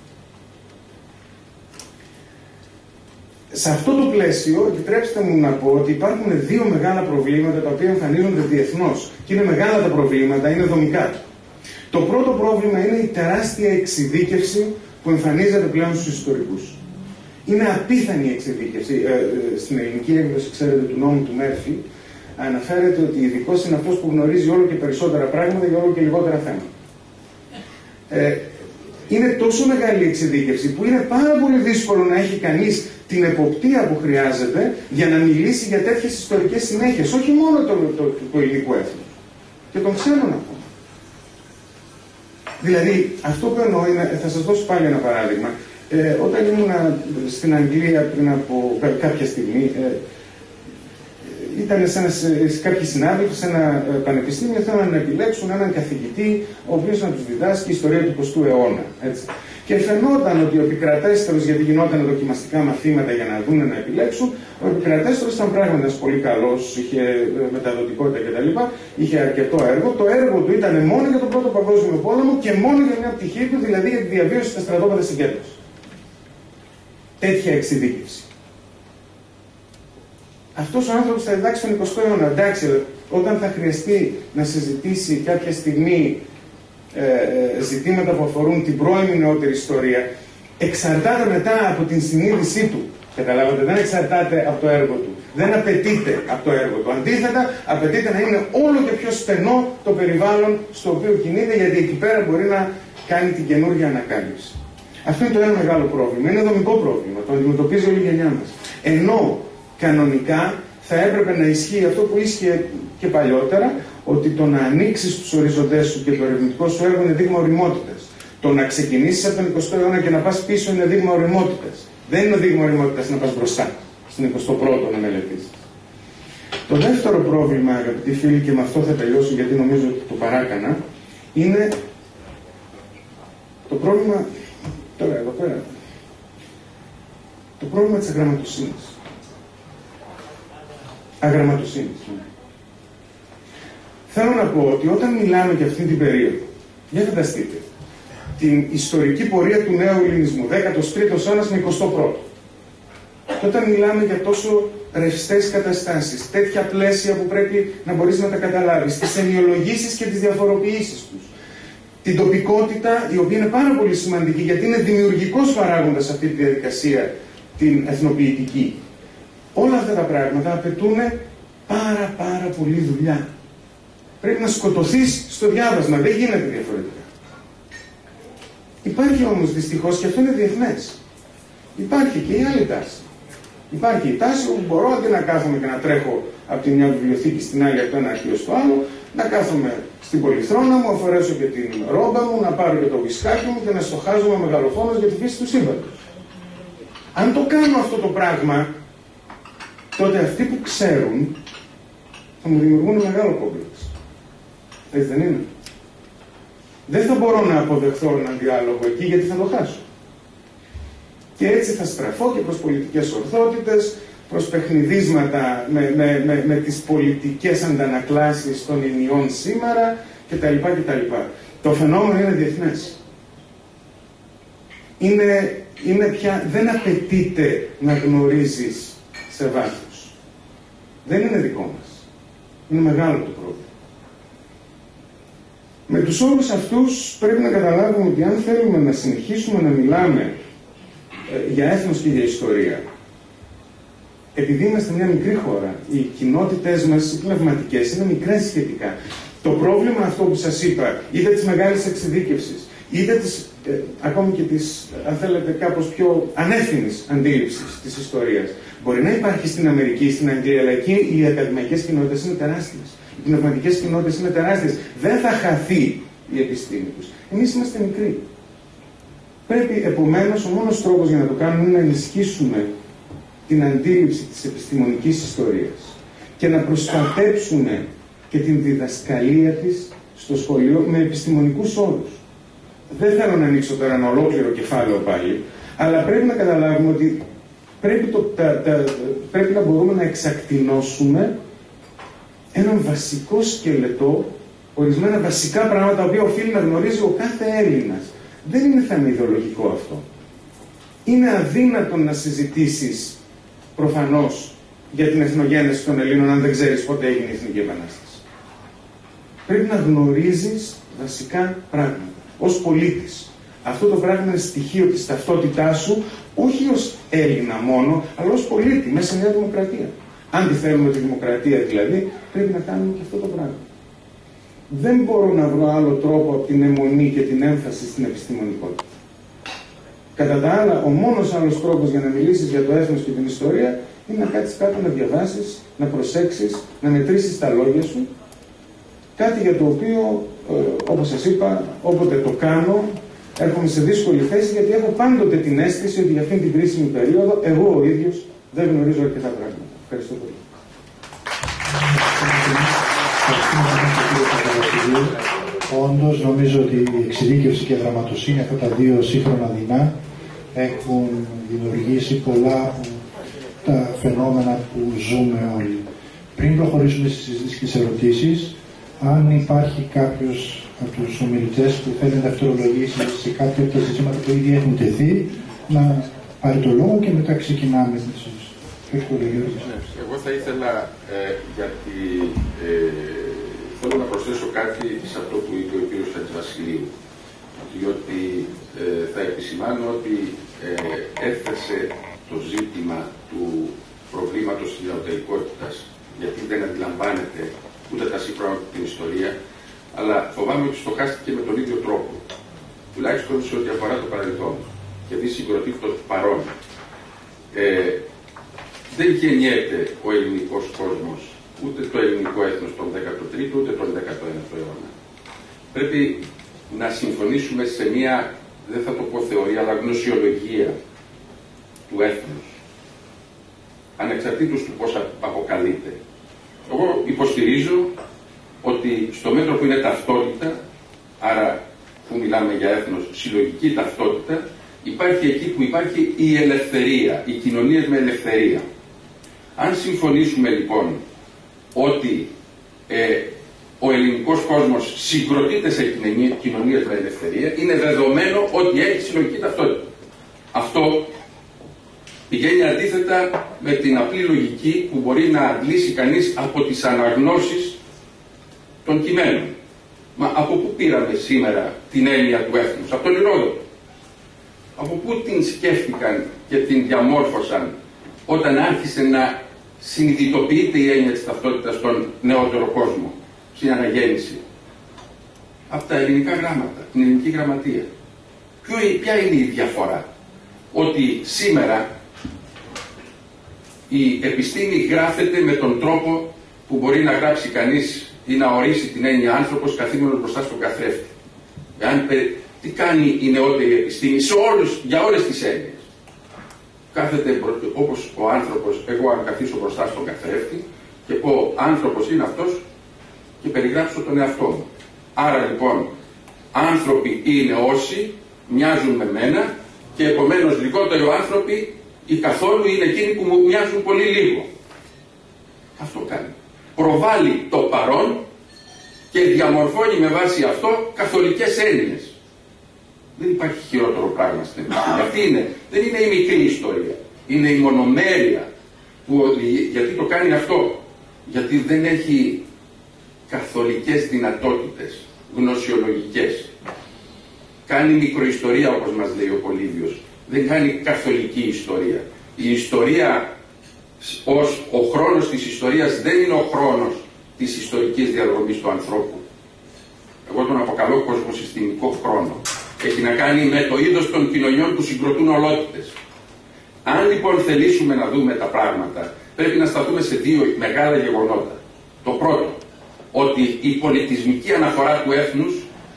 S7: Σε αυτό το πλαίσιο, επιτρέψτε μου να πω ότι υπάρχουν δύο μεγάλα προβλήματα τα οποία εμφανίζονται διεθνώς και είναι μεγάλα τα προβλήματα, είναι δομικά. Το πρώτο πρόβλημα είναι η τεράστια εξειδίκευση που εμφανίζεται πλέον στους ιστορικούς. Είναι απίθανη η εξειδίκευση. Ε, ε, στην ελληνική έκδοση, ξέρετε, του νόμου του Μέρφυ, αναφέρεται ότι ειδικός είναι αυτός που γνωρίζει όλο και περισσότερα πράγματα για όλο και λιγότερα θέματα. Ε, είναι τόσο μεγάλη η εξειδίκευση που είναι πάρα πολύ δύσκολο να έχει κανείς την εποπτεία που χρειάζεται για να μιλήσει για τέτοιες ιστορικές συνέχειες, όχι μόνο το, το, το, το ελληνικού έθνος, και των ξένων ακόμα. Δηλαδή, αυτό που εννοώ είναι, θα σας δώσω πάλι ένα παράδειγμα. Ε, όταν ήμουν στην Αγγλία πριν από κάποια στιγμή, ε, ήταν σε, ένα, σε κάποιοι συνάδελφοι σε ένα πανεπιστήμιο, θέλαν να επιλέξουν έναν καθηγητή, ο οποίος να τους διδάσκει ιστορία του εικοστού αιώνα. Έτσι. Και φαινόταν ότι ο επικρατέστερος, γιατί γινόταν δοκιμαστικά μαθήματα για να δουν να επιλέξουν, ο επικρατέστερος ήταν πράγματι πολύ καλός, είχε μεταδοτικότητα κτλ. Είχε αρκετό έργο. Το έργο του ήταν μόνο για τον Πρώτο Παγκόσμιο Πόλεμο και μόνο για μια πτυχή του, δηλαδή για τη διαβίωση στα στρατόπεδα συγκέντρωσης. Τέτοια εξειδίκευση. Αυτός ο άνθρωπος θα διδάξει τον εικοστό αιώνα. Εντάξει, όταν θα χρειαστεί να συζητήσει κάποια στιγμή ε, ζητήματα που αφορούν την πρώιμη νεότερη ιστορία, εξαρτάται μετά από την συνείδησή του. Καταλάβατε, δεν εξαρτάται από το έργο του. Δεν απαιτείται από το έργο του. Αντίθετα, απαιτείται να είναι όλο και πιο στενό το περιβάλλον στο οποίο κινείται, γιατί εκεί πέρα μπορεί να κάνει την καινούργια ανακάλυψη. Αυτό είναι το ένα μεγάλο πρόβλημα. Είναι δομικό πρόβλημα. Το αντιμετωπίζει όλη η γενιά μας. Ενώ κανονικά θα έπρεπε να ισχύει αυτό που ίσχυε και παλιότερα, ότι το να ανοίξεις τους οριζοντές σου και το ερευνητικό σου έργο είναι δείγμα ωριμότητας. Το να ξεκινήσεις από τον εικοστό αιώνα και να πας πίσω είναι δείγμα ωριμότητας. Δεν είναι δείγμα ωριμότητας να πας μπροστά, στον εικοστό πρώτο να μελετήσεις. Το δεύτερο πρόβλημα, αγαπητοί φίλοι, και με αυτό θα τελειώσω γιατί νομίζω ότι το παράκανα, είναι το πρόβλημα, τώρα εδώ πέρα, το πρόβλημα της αγραμματοσύνης. Αγραμματοσύνης. Θέλω να πω ότι όταν μιλάμε για αυτή την περίοδο, για φανταστείτε, την ιστορική πορεία του νέου ελληνισμού, δέκατος τρίτος αιώνας με εικοστό πρώτο. Και όταν μιλάμε για τόσο ρευστές καταστάσεις, τέτοια πλαίσια που πρέπει να μπορείς να τα καταλάβεις, τις ενοιολογήσεις και τις διαφοροποιήσεις τους, την τοπικότητα, η οποία είναι πάρα πολύ σημαντική, γιατί είναι δημιουργικός παράγοντας αυτή τη διαδικασία, την εθνοποιητική. Όλα αυτά τα πράγματα απαιτούν πάρα πάρα πολύ δουλειά. Πρέπει να σκοτωθείς στο διάβασμα. Δεν γίνεται διαφορετικά. Υπάρχει όμως δυστυχώς, και αυτό είναι διεθνές, υπάρχει και η άλλη τάση. Υπάρχει η τάση όπου μπορώ αντί να κάθομαι και να τρέχω από τη μια βιβλιοθήκη στην άλλη, από το ένα αρχείο στο άλλο, να κάθομαι στην πολυθρόνα μου, αφορέσω και την ρόμπα μου, να πάρω και το βυσκάκι μου και να στοχάζομαι μεγαλοφόνος για τη φύση του σύμπαντος. Αν το κάνω αυτό το πράγμα, τότε αυτοί που ξέρουν θα μου δημιουργούν μεγάλο κόμπλεξ. Έτσι δεν είναι? Δεν θα μπορώ να αποδεχθώ έναν διάλογο εκεί, γιατί θα το χάσω. Και έτσι θα στραφώ και προς πολιτικές ορθότητες, προς παιχνιδίσματα με, με, με, με τις πολιτικές αντανακλάσεις των ενιών σήμερα κτλ. κτλ. Το φαινόμενο είναι διεθνές. Είναι, είναι πια, δεν απαιτείται να γνωρίζεις σε βάθος. Δεν είναι δικό μας. Είναι μεγάλο το πρόβλημα. Με τους όρους αυτούς πρέπει να καταλάβουμε ότι αν θέλουμε να συνεχίσουμε να μιλάμε ε, για έθνος και για ιστορία, επειδή είμαστε μια μικρή χώρα, οι κοινότητες μας, οι πνευματικές, είναι μικρές σχετικά. Το πρόβλημα αυτό που σας είπα, είτε της μεγάλης εξειδίκευσης, είτε της, ε, ακόμη και της, αν θέλετε, κάπως πιο ανεύθυνης αντίληψης της ιστορίας, μπορεί να υπάρχει στην Αμερική, στην Αγγλία, αλλά εκεί οι ακαδημαϊκές κοινότητες είναι τεράστιες. Οι πνευματικές κοινότητες είναι τεράστιες. Δεν θα χαθεί η επιστήμη τους. Εμείς είμαστε μικροί. Πρέπει, επομένως, ο μόνος τρόπος για να το κάνουμε είναι να ενισχύσουμε την αντίληψη της επιστημονικής ιστορίας και να προστατέψουμε και την διδασκαλία της στο σχολείο με επιστημονικούς όρους. Δεν θέλω να ανοίξω τώρα ένα ολόκληρο κεφάλαιο πάλι, αλλά πρέπει να καταλάβουμε ότι πρέπει, το, τα, τα, πρέπει να μπορούμε να εξακτηνώσουμε έναν βασικό σκελετό, ορισμένα βασικά πράγματα τα οποία οφείλει να γνωρίζει ο κάθε Έλληνας. Δεν είναι θέμα ιδεολογικό αυτό. Είναι αδύνατον να συζητήσεις προφανώς για την εθνογένεση των Ελλήνων αν δεν ξέρεις πότε έγινε η Εθνική Επανάσταση. Πρέπει να γνωρίζεις βασικά πράγματα ως πολίτης. Αυτό το πράγμα είναι στοιχείο της ταυτότητάς σου, όχι ως Έλληνα μόνο, αλλά ως πολίτη μέσα σε μια δημοκρατία. Αν τη θέλουμε τη δημοκρατία δηλαδή, πρέπει να κάνουμε και αυτό το πράγμα. Δεν μπορώ να βρω άλλο τρόπο από την αιμονή και την έμφαση στην επιστημονικότητα. Κατά τα άλλα, ο μόνος άλλος τρόπος για να μιλήσεις για το έθνος και την ιστορία είναι να κάτσεις κάτω να διαβάσεις, να προσέξεις, να μετρήσεις τα λόγια σου. Κάτι για το οποίο, ε, όπως σας είπα, όποτε το κάνω, έρχομαι σε δύσκολη θέση, γιατί έχω πάντοτε την αίσθηση ότι για αυτήν την κρίσιμη περίοδο, εγώ ο ίδιος δεν γνωρίζω αρκετά πράγματα. Ευχαριστώ πολύ.
S3: Όντως, νομίζω ότι η εξειδίκευση και η γραμματοσύνη, αυτά τα δύο σύγχρονα δεινά, έχουν δημιουργήσει πολλά από τα φαινόμενα που ζούμε όλοι. Πριν προχωρήσουμε στις συζητήσεις και τις ερωτήσεις, αν υπάρχει κάποιος από τους ομιλητές που θέλει να δευτερολογήσει σε κάποια από τα ζητήματα που ήδη έχουν τεθεί, να πάρει το λόγο και μετά ξεκινάμε την συζήτηση.
S5: Εγώ θα ήθελα, ε, γιατί ε, θέλω να προσθέσω κάτι σε αυτό που είπε ο κ. Χατζηβασιλείου, διότι ε, θα επισημάνω ότι ε, έφτασε το ζήτημα του προβλήματος της νεωτερικότητας, γιατί δεν αντιλαμβάνεται ούτε τα σύγχρονα την ιστορία, αλλά φοβάμαι ότι στοχάστηκε με τον ίδιο τρόπο, τουλάχιστον σε ό,τι αφορά το παρελθόν, και δει συγκροτεί το παρόν. Ε, δεν γεννιέται ο ελληνικός κόσμος, ούτε το ελληνικό έθνος τον δέκατο τρίτο, ούτε τον δέκατο ένατο αιώνα. Πρέπει να συμφωνήσουμε σε μία, δεν θα το πω θεωρία, αλλά γνωσιολογία του έθνους, ανεξαρτήτως του πώς αποκαλείται. Εγώ υποστηρίζω ότι στο μέτρο που είναι ταυτότητα, άρα που μιλάμε για έθνος, συλλογική ταυτότητα, υπάρχει εκεί που υπάρχει η ελευθερία, οι κοινωνίες με ελευθερία. Αν συμφωνήσουμε λοιπόν ότι ε, ο ελληνικός κόσμος συγκροτείται σε κοινωνίες με ελευθερία, είναι δεδομένο ότι έχει συλλογική ταυτότητα. Αυτό πηγαίνει αντίθετα με την απλή λογική που μπορεί να αντλήσει κανείς από τις αναγνώσεις των κειμένων. Μα από πού πήραμε σήμερα την έννοια του έθνους? Από τον Ηρόδοτο. Από πού την σκέφτηκαν και την διαμόρφωσαν όταν άρχισε να συνειδητοποιείται η έννοια της ταυτότητας στον νεότερο κόσμο? στην αναγέννηση? Από τα ελληνικά γράμματα, την ελληνική γραμματεία. Ποιο, ποια είναι η διαφορά? Ότι σήμερα η επιστήμη γράφεται με τον τρόπο που μπορεί να γράψει κανείς ή να ορίσει την έννοια άνθρωπος καθήμενος μπροστά στον καθρέφτη. Εάν, τι κάνει η νεότερη επιστήμη σε όλους, για όλες τις έννοιες? Κάθεται όπως ο άνθρωπος, εγώ αν καθίσω μπροστά στον καθρέφτη και πω άνθρωπος είναι αυτός και περιγράψω τον εαυτό μου. Άρα λοιπόν άνθρωποι είναι όσοι μοιάζουν με μένα και επομένως λιγότερο άνθρωποι ή καθόλου είναι εκείνοι που μου μοιάζουν πολύ λίγο. Αυτό κάνει. Προβάλλει το παρόν και διαμορφώνει με βάση αυτό καθολικές έννοιες. Δεν υπάρχει χειρότερο πράγμα στην επιστήμη. Αυτή είναι, δεν είναι η μικρή ιστορία. Είναι η μονομέρεια. Που, γιατί το κάνει αυτό? Γιατί δεν έχει καθολικές δυνατότητες, γνωσιολογικές. Κάνει μικροϊστορία, όπως μας λέει ο Πολύβιος. Δεν κάνει καθολική ιστορία. Η ιστορία, ως ο χρόνος της ιστορίας, δεν είναι ο χρόνος της ιστορικής διαδρομής του ανθρώπου. Εγώ τον αποκαλώ κοσμοσυστημικό χρόνο. Έχει να κάνει με το είδος των κοινωνιών που συγκροτούν ολότητες. Αν λοιπόν θελήσουμε να δούμε τα πράγματα, πρέπει να σταθούμε σε δύο μεγάλα γεγονότα. Το πρώτο, ότι η πολιτισμική αναφορά του έθνους,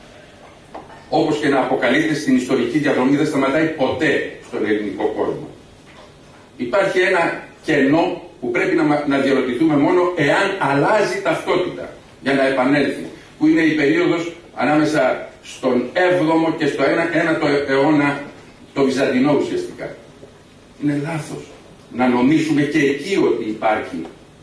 S5: όπως και να αποκαλείται στην ιστορική διαδρομή, δεν σταματάει ποτέ στον ελληνικό κόσμο. Υπάρχει ένα κενό που πρέπει να, να διαρωτηθούμε μόνο εάν αλλάζει ταυτότητα για να επανέλθει, που είναι η περίοδος ανάμεσα στον έβδομο και στο ένατο αιώνα, το Βυζαντινό ουσιαστικά. Είναι λάθος να νομίσουμε και εκεί ότι υπάρχει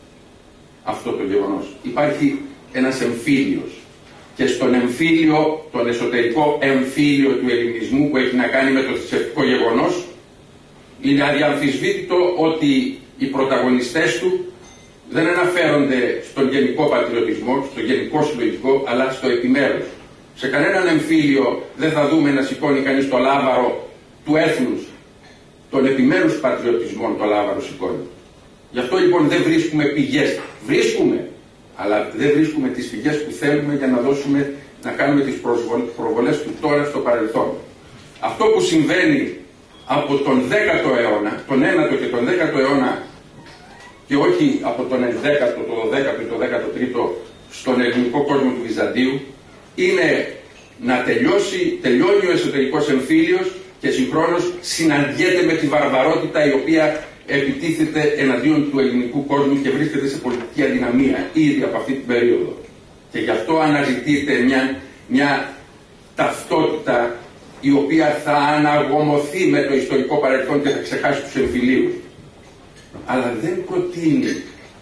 S5: αυτό το γεγονός. Υπάρχει ένας εμφύλιος. Και στον εμφύλιο, τον εσωτερικό εμφύλιο του ελληνισμού που έχει να κάνει με το θρησκευτικό γεγονός, είναι αδιαμφισβήτητο ότι οι πρωταγωνιστές του δεν αναφέρονται στον γενικό πατριωτισμό, στο γενικό συλλογικό, αλλά στο επιμέρους. Σε κανέναν εμφύλιο δεν θα δούμε να σηκώνει κανείς το λάβαρο του έθνους, των επιμέρους πατριωτισμών το λάβαρο σηκώνει. Γι' αυτό λοιπόν δεν βρίσκουμε πηγές. Βρίσκουμε, αλλά δεν βρίσκουμε τις πηγές που θέλουμε για να δώσουμε, να κάνουμε τις προβολές του τώρα στο παρελθόν. Αυτό που συμβαίνει από τον δέκατο αιώνα, τον ένατο και τον δέκατο αιώνα, και όχι από τον ενδέκατο, το δωδέκατο και το δέκατο τρίτο στον ελληνικό κόσμο του Βυζαντίου, είναι να τελειώσει, τελειώνει ο εσωτερικός εμφύλιος και συγχρόνως συναντιέται με τη βαρβαρότητα η οποία επιτίθεται εναντίον του ελληνικού κόσμου και βρίσκεται σε πολιτική αδυναμία ήδη από αυτή την περίοδο. Και γι' αυτό αναζητείται μια, μια ταυτότητα η οποία θα αναγωμωθεί με το ιστορικό παρελθόν και θα ξεχάσει τους εμφυλίους. Αλλά δεν προτείνει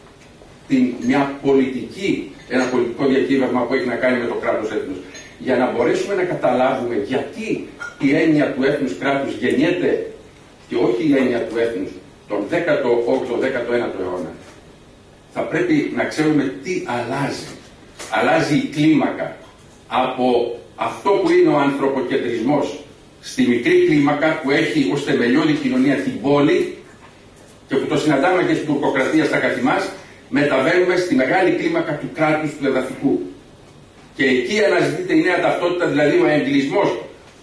S5: την, μια πολιτική, ένα πολιτικό διακύβευμα που έχει να κάνει με το κράτος έθνους. Για να μπορέσουμε να καταλάβουμε γιατί η έννοια του έθνους κράτους γεννιέται και όχι η έννοια του έθνους τον δέκατο όγδοο δέκατο ένατο αιώνα, θα πρέπει να ξέρουμε τι αλλάζει. Αλλάζει η κλίμακα από αυτό που είναι ο ανθρωποκεντρισμός στη μικρή κλίμακα που έχει ως θεμελιώδη κοινωνία την πόλη και που το συναντάμε και στην τουρκοκρατία στα καθημάς, μεταβαίνουμε στη μεγάλη κλίμακα του κράτους του εδαφικού. Και εκεί αναζητείται η νέα ταυτότητα, δηλαδή ο εγκλισμός,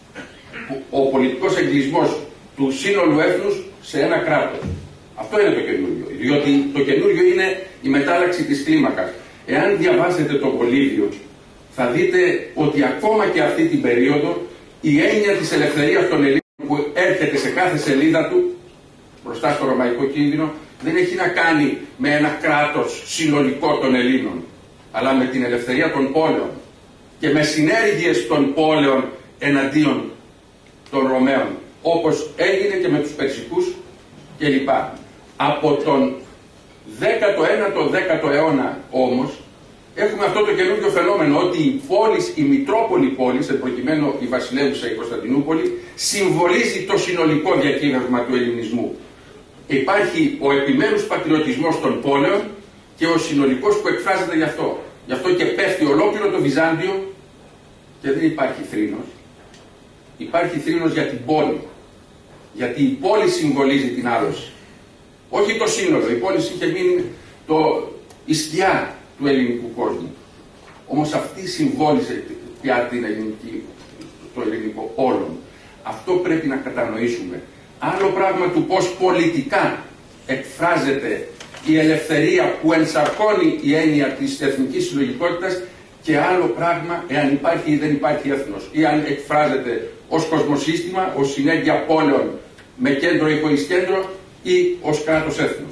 S5: ο πολιτικός εγκλισμός του σύνολου έθνους σε ένα κράτος. Αυτό είναι το καινούριο, διότι το καινούριο είναι η μετάλλαξη της κλίμακας. Εάν διαβάσετε το Πολύβιο, θα δείτε ότι ακόμα και αυτή την περίοδο η έννοια της ελευθερίας των Ελλήνων που έρχεται σε κάθε σελίδα του μπροστά στο ρωμαϊκό κίνδυνο δεν έχει να κάνει με ένα κράτος συνολικό των Ελλήνων, αλλά με την ελευθερία των πόλεων και με συνέργειες των πόλεων εναντίον των Ρωμαίων, όπως έγινε και με τους Περσικούς κλπ. Από τον δέκατο ένατο δέκατο αιώνα όμως έχουμε αυτό το καινούργιο φαινόμενο ότι η πόλη, η Μητρόπολη πόλη, εν προκειμένου η βασιλεύουσα η Κωνσταντινούπολη, συμβολίζει το συνολικό διακύβευμα του ελληνισμού. Υπάρχει ο επιμέρους πατριωτισμός των πόλεων και ο συνολικός που εκφράζεται γι' αυτό. Γι' αυτό και πέφτει ολόκληρο το Βυζάντιο και δεν υπάρχει θρήνος. Υπάρχει θρήνος για την πόλη. Γιατί η πόλη συμβολίζει την άδοση. Όχι το σύνολο. Η πόλη είχε μείνει το, η σκιά του ελληνικού κόσμου. Όμως αυτή συμβόλισε πια την ελληνική, το ελληνικό όλον. Αυτό πρέπει να κατανοήσουμε. Άλλο πράγμα του πώς πολιτικά εκφράζεται η ελευθερία που ενσαρκώνει η έννοια της εθνικής συλλογικότητας και άλλο πράγμα εάν υπάρχει ή δεν υπάρχει έθνος ή αν εκφράζεται ως κοσμοσύστημα, ως συνέργεια πόλεων με κέντρο ή χωρίς κέντρο ή ως κράτος έθνος.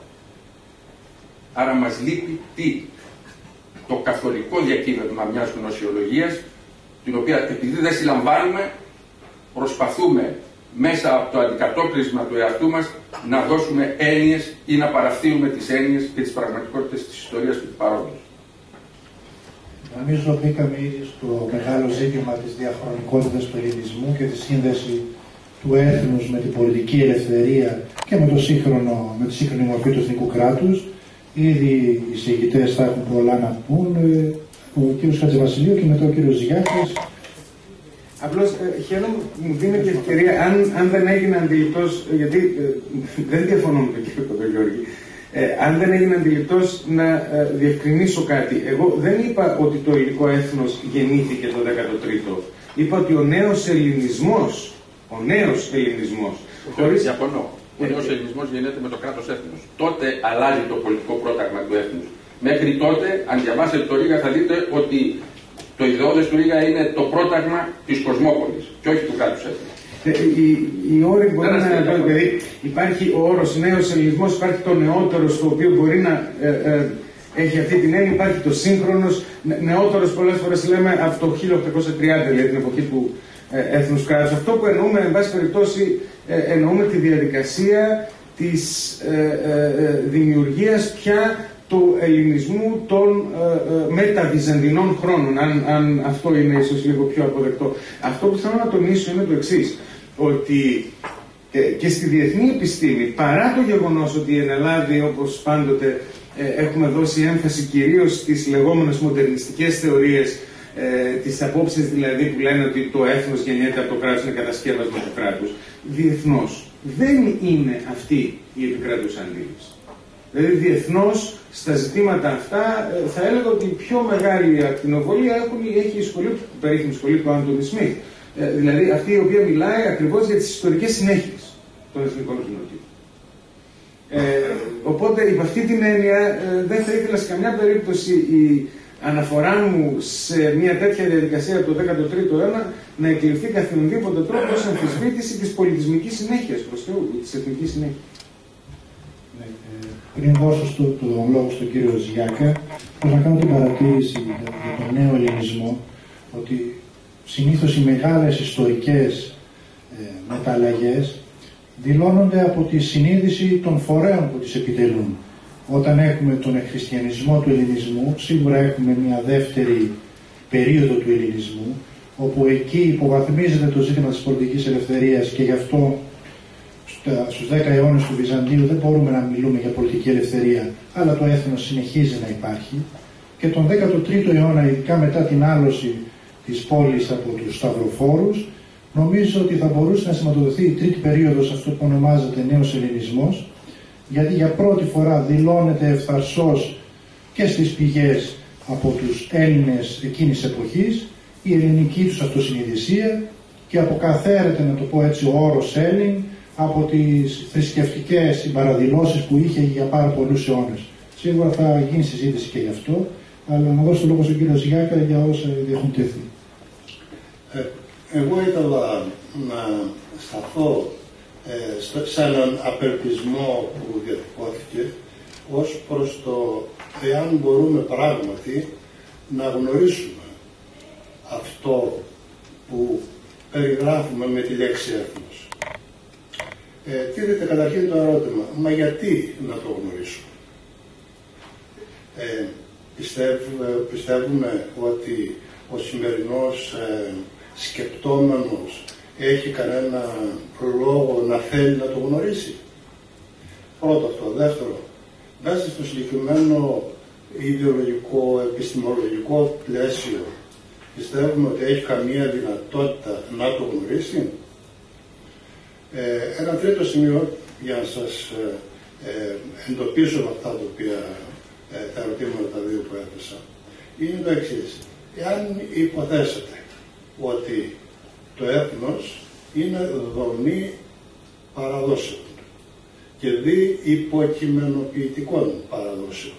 S5: Άρα μας λείπει τι? Το καθολικό διακύβευμα μιας γνωσιολογίας, την οποία επειδή δεν συλλαμβάνουμε, προσπαθούμε μέσα από το αντικατόπτρισμα του εαυτού μας να δώσουμε έννοιες ή να παραφθείουμε τις έννοιες και τις πραγματικότητες της ιστορίας και του παρόντος.
S3: Νομίζω μπήκαμε ήδη στο μεγάλο ζήτημα της διαχρονικότητας του ελληνισμού και τη σύνδεση του έθνους με την πολιτική ελευθερία και με, το σύγχρονο, με τη σύγχρονη μορφή του εθνικού κράτους. Ήδη οι εισηγητές θα έχουν πολλά να πούν. Ο κ. Χατζηβασιλείου και μετά ο κ. Ζιάκας.
S7: Απλώς ε, χαίρομαι που μου δίνεται ευκαιρία, αν, αν δεν έγινε αντιληπτός, γιατί ε, δεν διαφωνώ με τον κ. Παπαγιώργη, ε, αν δεν έγινε αντιληπτός να ε, διευκρινίσω κάτι. Εγώ δεν είπα ότι το ελληνικό έθνος γεννήθηκε το δέκατο τρίτο. Είπα ότι ο νέος ελληνισμός, ο νέος ελληνισμός,
S5: χωρίς... Διαφωνώ. Ο νέος ελληνισμός γεννιέται με το κράτος έθνος. Τότε αλλάζει το πολιτικό πρόταγμα του έθνους. Μέχρι τότε, αν διαβάσετε το Ρήγα, θα δείτε ότι το ιδεώδες του Ρήγα είναι το πρόταγμα της κοσμόπολης και όχι του κράτους έθνους.
S7: Οι, οι όροι μπορεί να είναι εδώ, δηλαδή υπάρχει ο όρος νέος ελληνισμός, υπάρχει το νεότερο στο οποίο μπορεί να ε, ε, έχει αυτή την έννοια, υπάρχει το σύγχρονος, νεότερος πολλές φορές λέμε από το χίλια οκτακόσια τριάντα, δηλαδή την εποχή του ε, έθνους κράτους. Αυτό που εννοούμε, εν πάση περιπτώσει, ε, εννοούμε τη διαδικασία της ε, ε, δημιουργίας πια του ελληνισμού των ε, ε, μεταβυζαντινών χρόνων, αν, αν αυτό είναι ίσως λίγο πιο αποδεκτό. Αυτό που θέλω να τονίσω είναι το εξής, ότι ε, και στη διεθνή επιστήμη, παρά το γεγονός ότι εν Ελλάδη, όπως πάντοτε, ε, έχουμε δώσει έμφαση κυρίως στις λεγόμενες μοντερνιστικές θεωρίες, ε, τις απόψεις δηλαδή που λένε ότι το έθνος γεννιέται από το κράτος, είναι κατασκεύασμα του κράτους, διεθνώς δεν είναι αυτή η επικράτουσα αντίληψη. Δηλαδή διεθνώς στα ζητήματα αυτά θα έλεγα ότι η πιο μεγάλη ακτινοβολία έχει η σχολή, η περίφημη σχολή του Άντωνι Σμιθ. Ε, δηλαδή αυτή η οποία μιλάει ακριβώς για τις ιστορικές συνέχειες των εθνικών κοινοτήτων. Ε, οπότε υπ' αυτή την έννοια ε, δεν θα ήθελα σε καμιά περίπτωση η αναφορά μου σε μια τέτοια διαδικασία από το δέκατο τρίτο αιώνα να εκλειφθεί καθημερινήποτε τρόπο ως αμφισβήτηση της πολιτισμικής συνέχειας προς Θεού, της εθνικής συνέχειας.
S3: Πριν δώσω στο, το λόγο στον κύριο Ζιάκα, θέλω να κάνω την παρατήρηση για, για τον νέο ελληνισμό, ότι συνήθως οι μεγάλες ιστορικές ε, μεταλλαγές δηλώνονται από τη συνείδηση των φορέων που τις επιτελούν. Όταν έχουμε τον εκχριστιανισμό του ελληνισμού, σίγουρα έχουμε μια δεύτερη περίοδο του ελληνισμού, όπου εκεί υποβαθμίζεται το ζήτημα της πολιτικής ελευθερίας και γι' αυτό στους δέκα αιώνες του Βυζαντίου δεν μπορούμε να μιλούμε για πολιτική ελευθερία, αλλά το έθνος συνεχίζει να υπάρχει. Και τον δέκατο τρίτο αιώνα, ειδικά μετά την άλωση της πόλης από τους Σταυροφόρους, νομίζω ότι θα μπορούσε να σηματοδοθεί η τρίτη περίοδος, αυτό που ονομάζεται νέος ελληνισμός, γιατί για πρώτη φορά δηλώνεται ευθαρσώς και στις πηγές από τους Έλληνες εκείνης εποχής η ελληνική τους αυτοσυνειδησία και αποκαθαίρεται, να το πω έτσι, ο όρος Έλλην από τις θρησκευτικές συμπαραδηλώσεις που είχε για πάρα πολλούς αιώνες. Σίγουρα θα γίνει συζήτηση και γι' αυτό, αλλά να δώσω το λόγο στον κύριο Ζιάκα για όσα έχουν τεθεί.
S4: Ε, εγώ ήθελα να σταθώ ε, στο, σε έναν απελπισμό που διατυπώθηκε ως προς το εάν μπορούμε πράγματι να γνωρίσουμε αυτό που περιγράφουμε με τη λέξη έθνος. Ε, τίθεται καταρχήν το ερώτημα, μα γιατί να το γνωρίσουμε. Ε, πιστεύουμε, πιστεύουμε ότι ο σημερινός ε, σκεπτόμενος έχει κανένα λόγο να θέλει να το γνωρίσει. Πρώτο αυτό. Δεύτερο, μέσα στο συγκεκριμένο ιδεολογικό, επιστημολογικό πλαίσιο, πιστεύουμε ότι έχει καμία δυνατότητα να το γνωρίσει. Ε, ένα τρίτο σημείο για να σας ε, ε, εντοπίσω αυτά τα οποία, ε, τα ερωτήματα τα δύο που έθεσα, είναι το εξής. Εάν υποθέσετε ότι το έθνος είναι δομή παραδόσεων και δι υποκειμενοποιητικών παραδόσεων,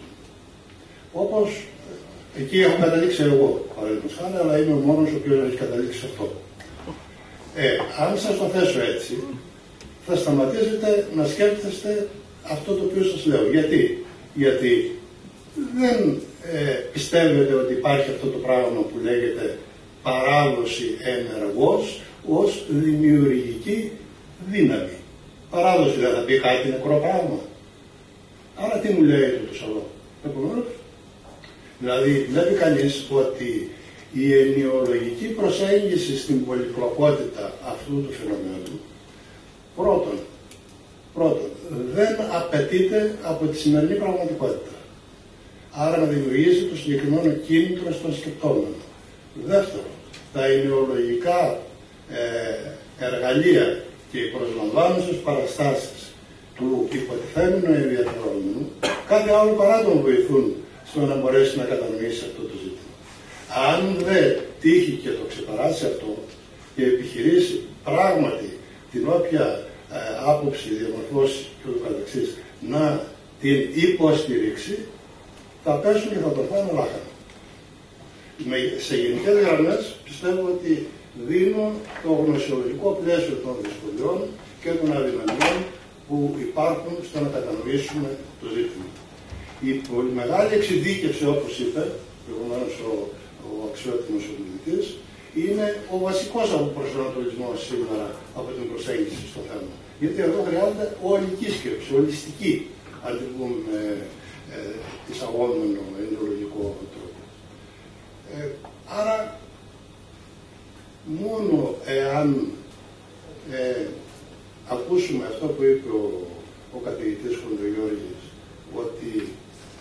S4: όπως εκεί έχω καταλήξει εγώ, παραδείγματος χάρη, αλλά είμαι ο μόνος ο οποίος έχει καταλήξει αυτό. Ε, αν σας το θέσω έτσι, θα σταματήσετε να σκέφτεστε αυτό το οποίο σας λέω. Γιατί, Γιατί δεν ε, πιστεύετε ότι υπάρχει αυτό το πράγμα που λέγεται παράδοση ενεργός ως δημιουργική δύναμη. Παράδοση δεν θα πει κάτι νεκρό πράγμα. Άρα τι μου λέει το άλλο. Επομένως, δηλαδή βλέπει κανείς ότι η ενοιολογική προσέγγιση στην πολυπλοκότητα αυτού του φαινομένου πρώτον, πρώτον δεν απαιτείται από τη σημερινή πραγματικότητα. Άρα να δημιουργήσει το συγκεκριμένο κίνητρο στον σκεπτόμενο. Δεύτερον, τα ενοιολογικά ε, εργαλεία και οι προσλαμβάνουσες παραστάσεις του υποτιθέμενου ενδιαφερόμενου κάθε άλλο παρά τον βοηθούν στο να μπορέσει να κατανοήσει αυτό το ζήτημα. Αν δεν τύχει και το ξεπεράσει αυτό και επιχειρήσει πράγματι την όποια ε, άποψη διαμορφώσει και ούτω καθεξής να την υποστηρίξει, θα πέσουν και θα το φάνε λάχανα. Σε γενικές γραμμές πιστεύω ότι δίνω το γνωσιολογικό πλαίσιο των δυσκολιών και των αδυναμιών που υπάρχουν στο να κατανοήσουμε το ζήτημα. Η πολύ μεγάλη εξειδίκευση, όπως είπε προηγουμένως ο, ο αξιότιμος ομιλητής, είναι ο βασικός προσανατολισμός σήμερα από την προσέγγιση στο θέμα. Γιατί εδώ χρειάζεται ολική σκέψη, ολιστική, αν την πούμε με ε, εισαγόμενο ενοιολογικό τρόπο. Ε, άρα, μόνο εάν ε, ακούσουμε αυτό που είπε ο, ο καθηγητής Χοντογιώργης, ότι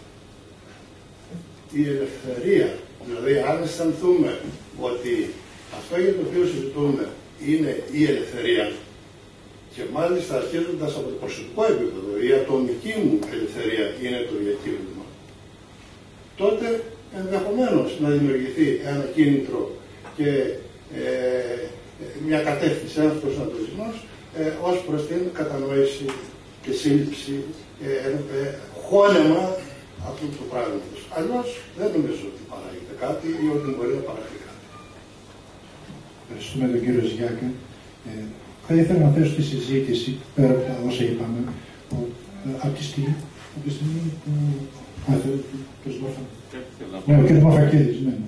S4: η ελευθερία, δηλαδή αν αισθανθούμε ότι αυτό για το οποίο συζητούμε είναι η ελευθερία, και μάλιστα αρχίζοντας από το προσωπικό επίπεδο, η ατομική μου ελευθερία είναι το διακύβευμα, τότε ενδεχομένως να δημιουργηθεί ένα κίνητρο και ε, μια κατεύθυνση, ένας προσανατολισμός ε, ως προς την κατανόηση και σύλληψη, ε, ε, χώνεμα αυτού του πράγματος. Αλλιώς δεν νομίζω ότι παράγεται κάτι ή ότι μπορεί να παράγει κάτι.
S3: Ευχαριστούμε τον κύριο Ζιάκα. Ε, θα ήθελα να θέσω τη συζήτηση, πέρα από τα όσα είπαμε, από τη στιγμή, από τη στιγμή που... Α, το ζητώφα. Ναι, ο κύριος Μαφακίδης, ναι.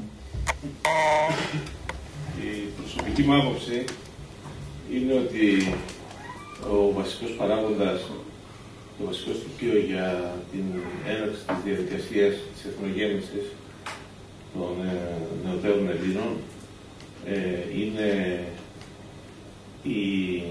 S6: Η προσωπική μου άποψη είναι ότι ο βασικός παράγοντας, το βασικό στοιχείο για την έναρξη της διαδικασίας της εθνογέννησης των νεωτέρων Ελλήνων ε, είναι η,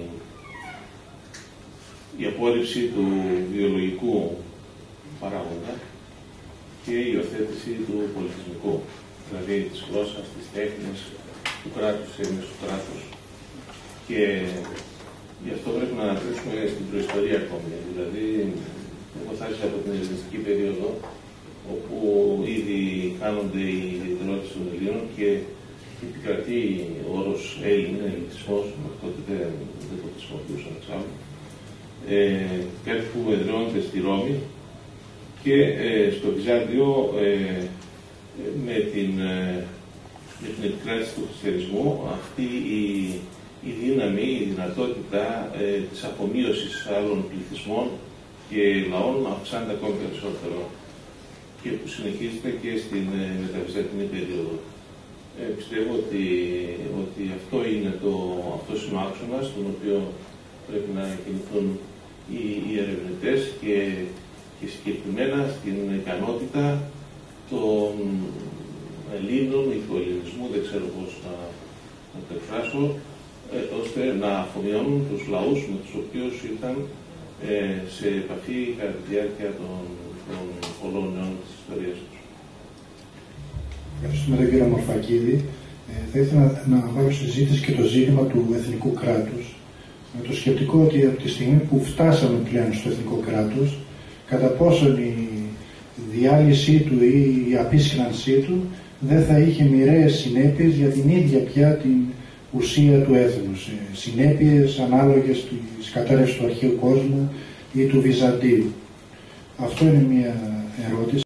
S6: η απόρριψη του βιολογικού παράγοντα και η υιοθέτηση του πολιτισμικού, δηλαδή της γλώσσας, της τέχνης, του κράτους, εμείς του κράτους. Και γι' αυτό πρέπει να αναπτύξουμε στην προϊστορία ακόμη. Δηλαδή, εγώ θα ζήσω από την ελληνιστική περίοδο, όπου ήδη κάνονται οι ιδιαιτερότητες των Ελλήνων και επικρατεί ο όρος Έλλην, ελληνισμός, μέχρι τότε δεν, δεν το χρησιμοποιούσαν εξάλλου. Ε, κάτι που εδραιώνεται στη Ρώμη και ε, στο Βυζάντιο ε, με, την, ε, με την επικράτηση του χριστιανισμού αυτή η, η δύναμη, η δυνατότητα ε, της απομείωσης άλλων πληθυσμών και λαών αυξάνεται ακόμη περισσότερο και που συνεχίζεται και στην ε, μεταβυζαντινή περίοδο. Ε, πιστεύω ότι, ότι αυτό είναι το, αυτός είναι ο άξονας, τον οποίο πρέπει να κινηθούν οι, οι ερευνητές και, και συγκεκριμένα στην ικανότητα των Ελλήνων ή του ελληνισμού, δεν ξέρω πώς να, να το εκφράσω, ε, ώστε να αφομοιώνουν τους λαούς με τους οποίους ήρθαν ε, σε επαφή κατά τη διάρκεια των, των πολλών αιώνων της ιστορίας τους.
S3: Ευχαριστούμε τον κύριο Μορφακίδη. Ε, θα ήθελα να, να βάλω στη συζήτηση και το ζήτημα του εθνικού κράτους. Με το σκεπτικό ότι από τη στιγμή που φτάσαμε πλέον στο εθνικό κράτος, κατά πόσον η διάλυσή του ή η απίσχυνσή του δεν θα είχε μοιραίες συνέπειες για την ίδια πια την ουσία του έθνους. Συνέπειες ανάλογες της κατάρρευσης του αρχαίου κόσμου ή του Βυζαντίου. Αυτό είναι μια ερώτηση.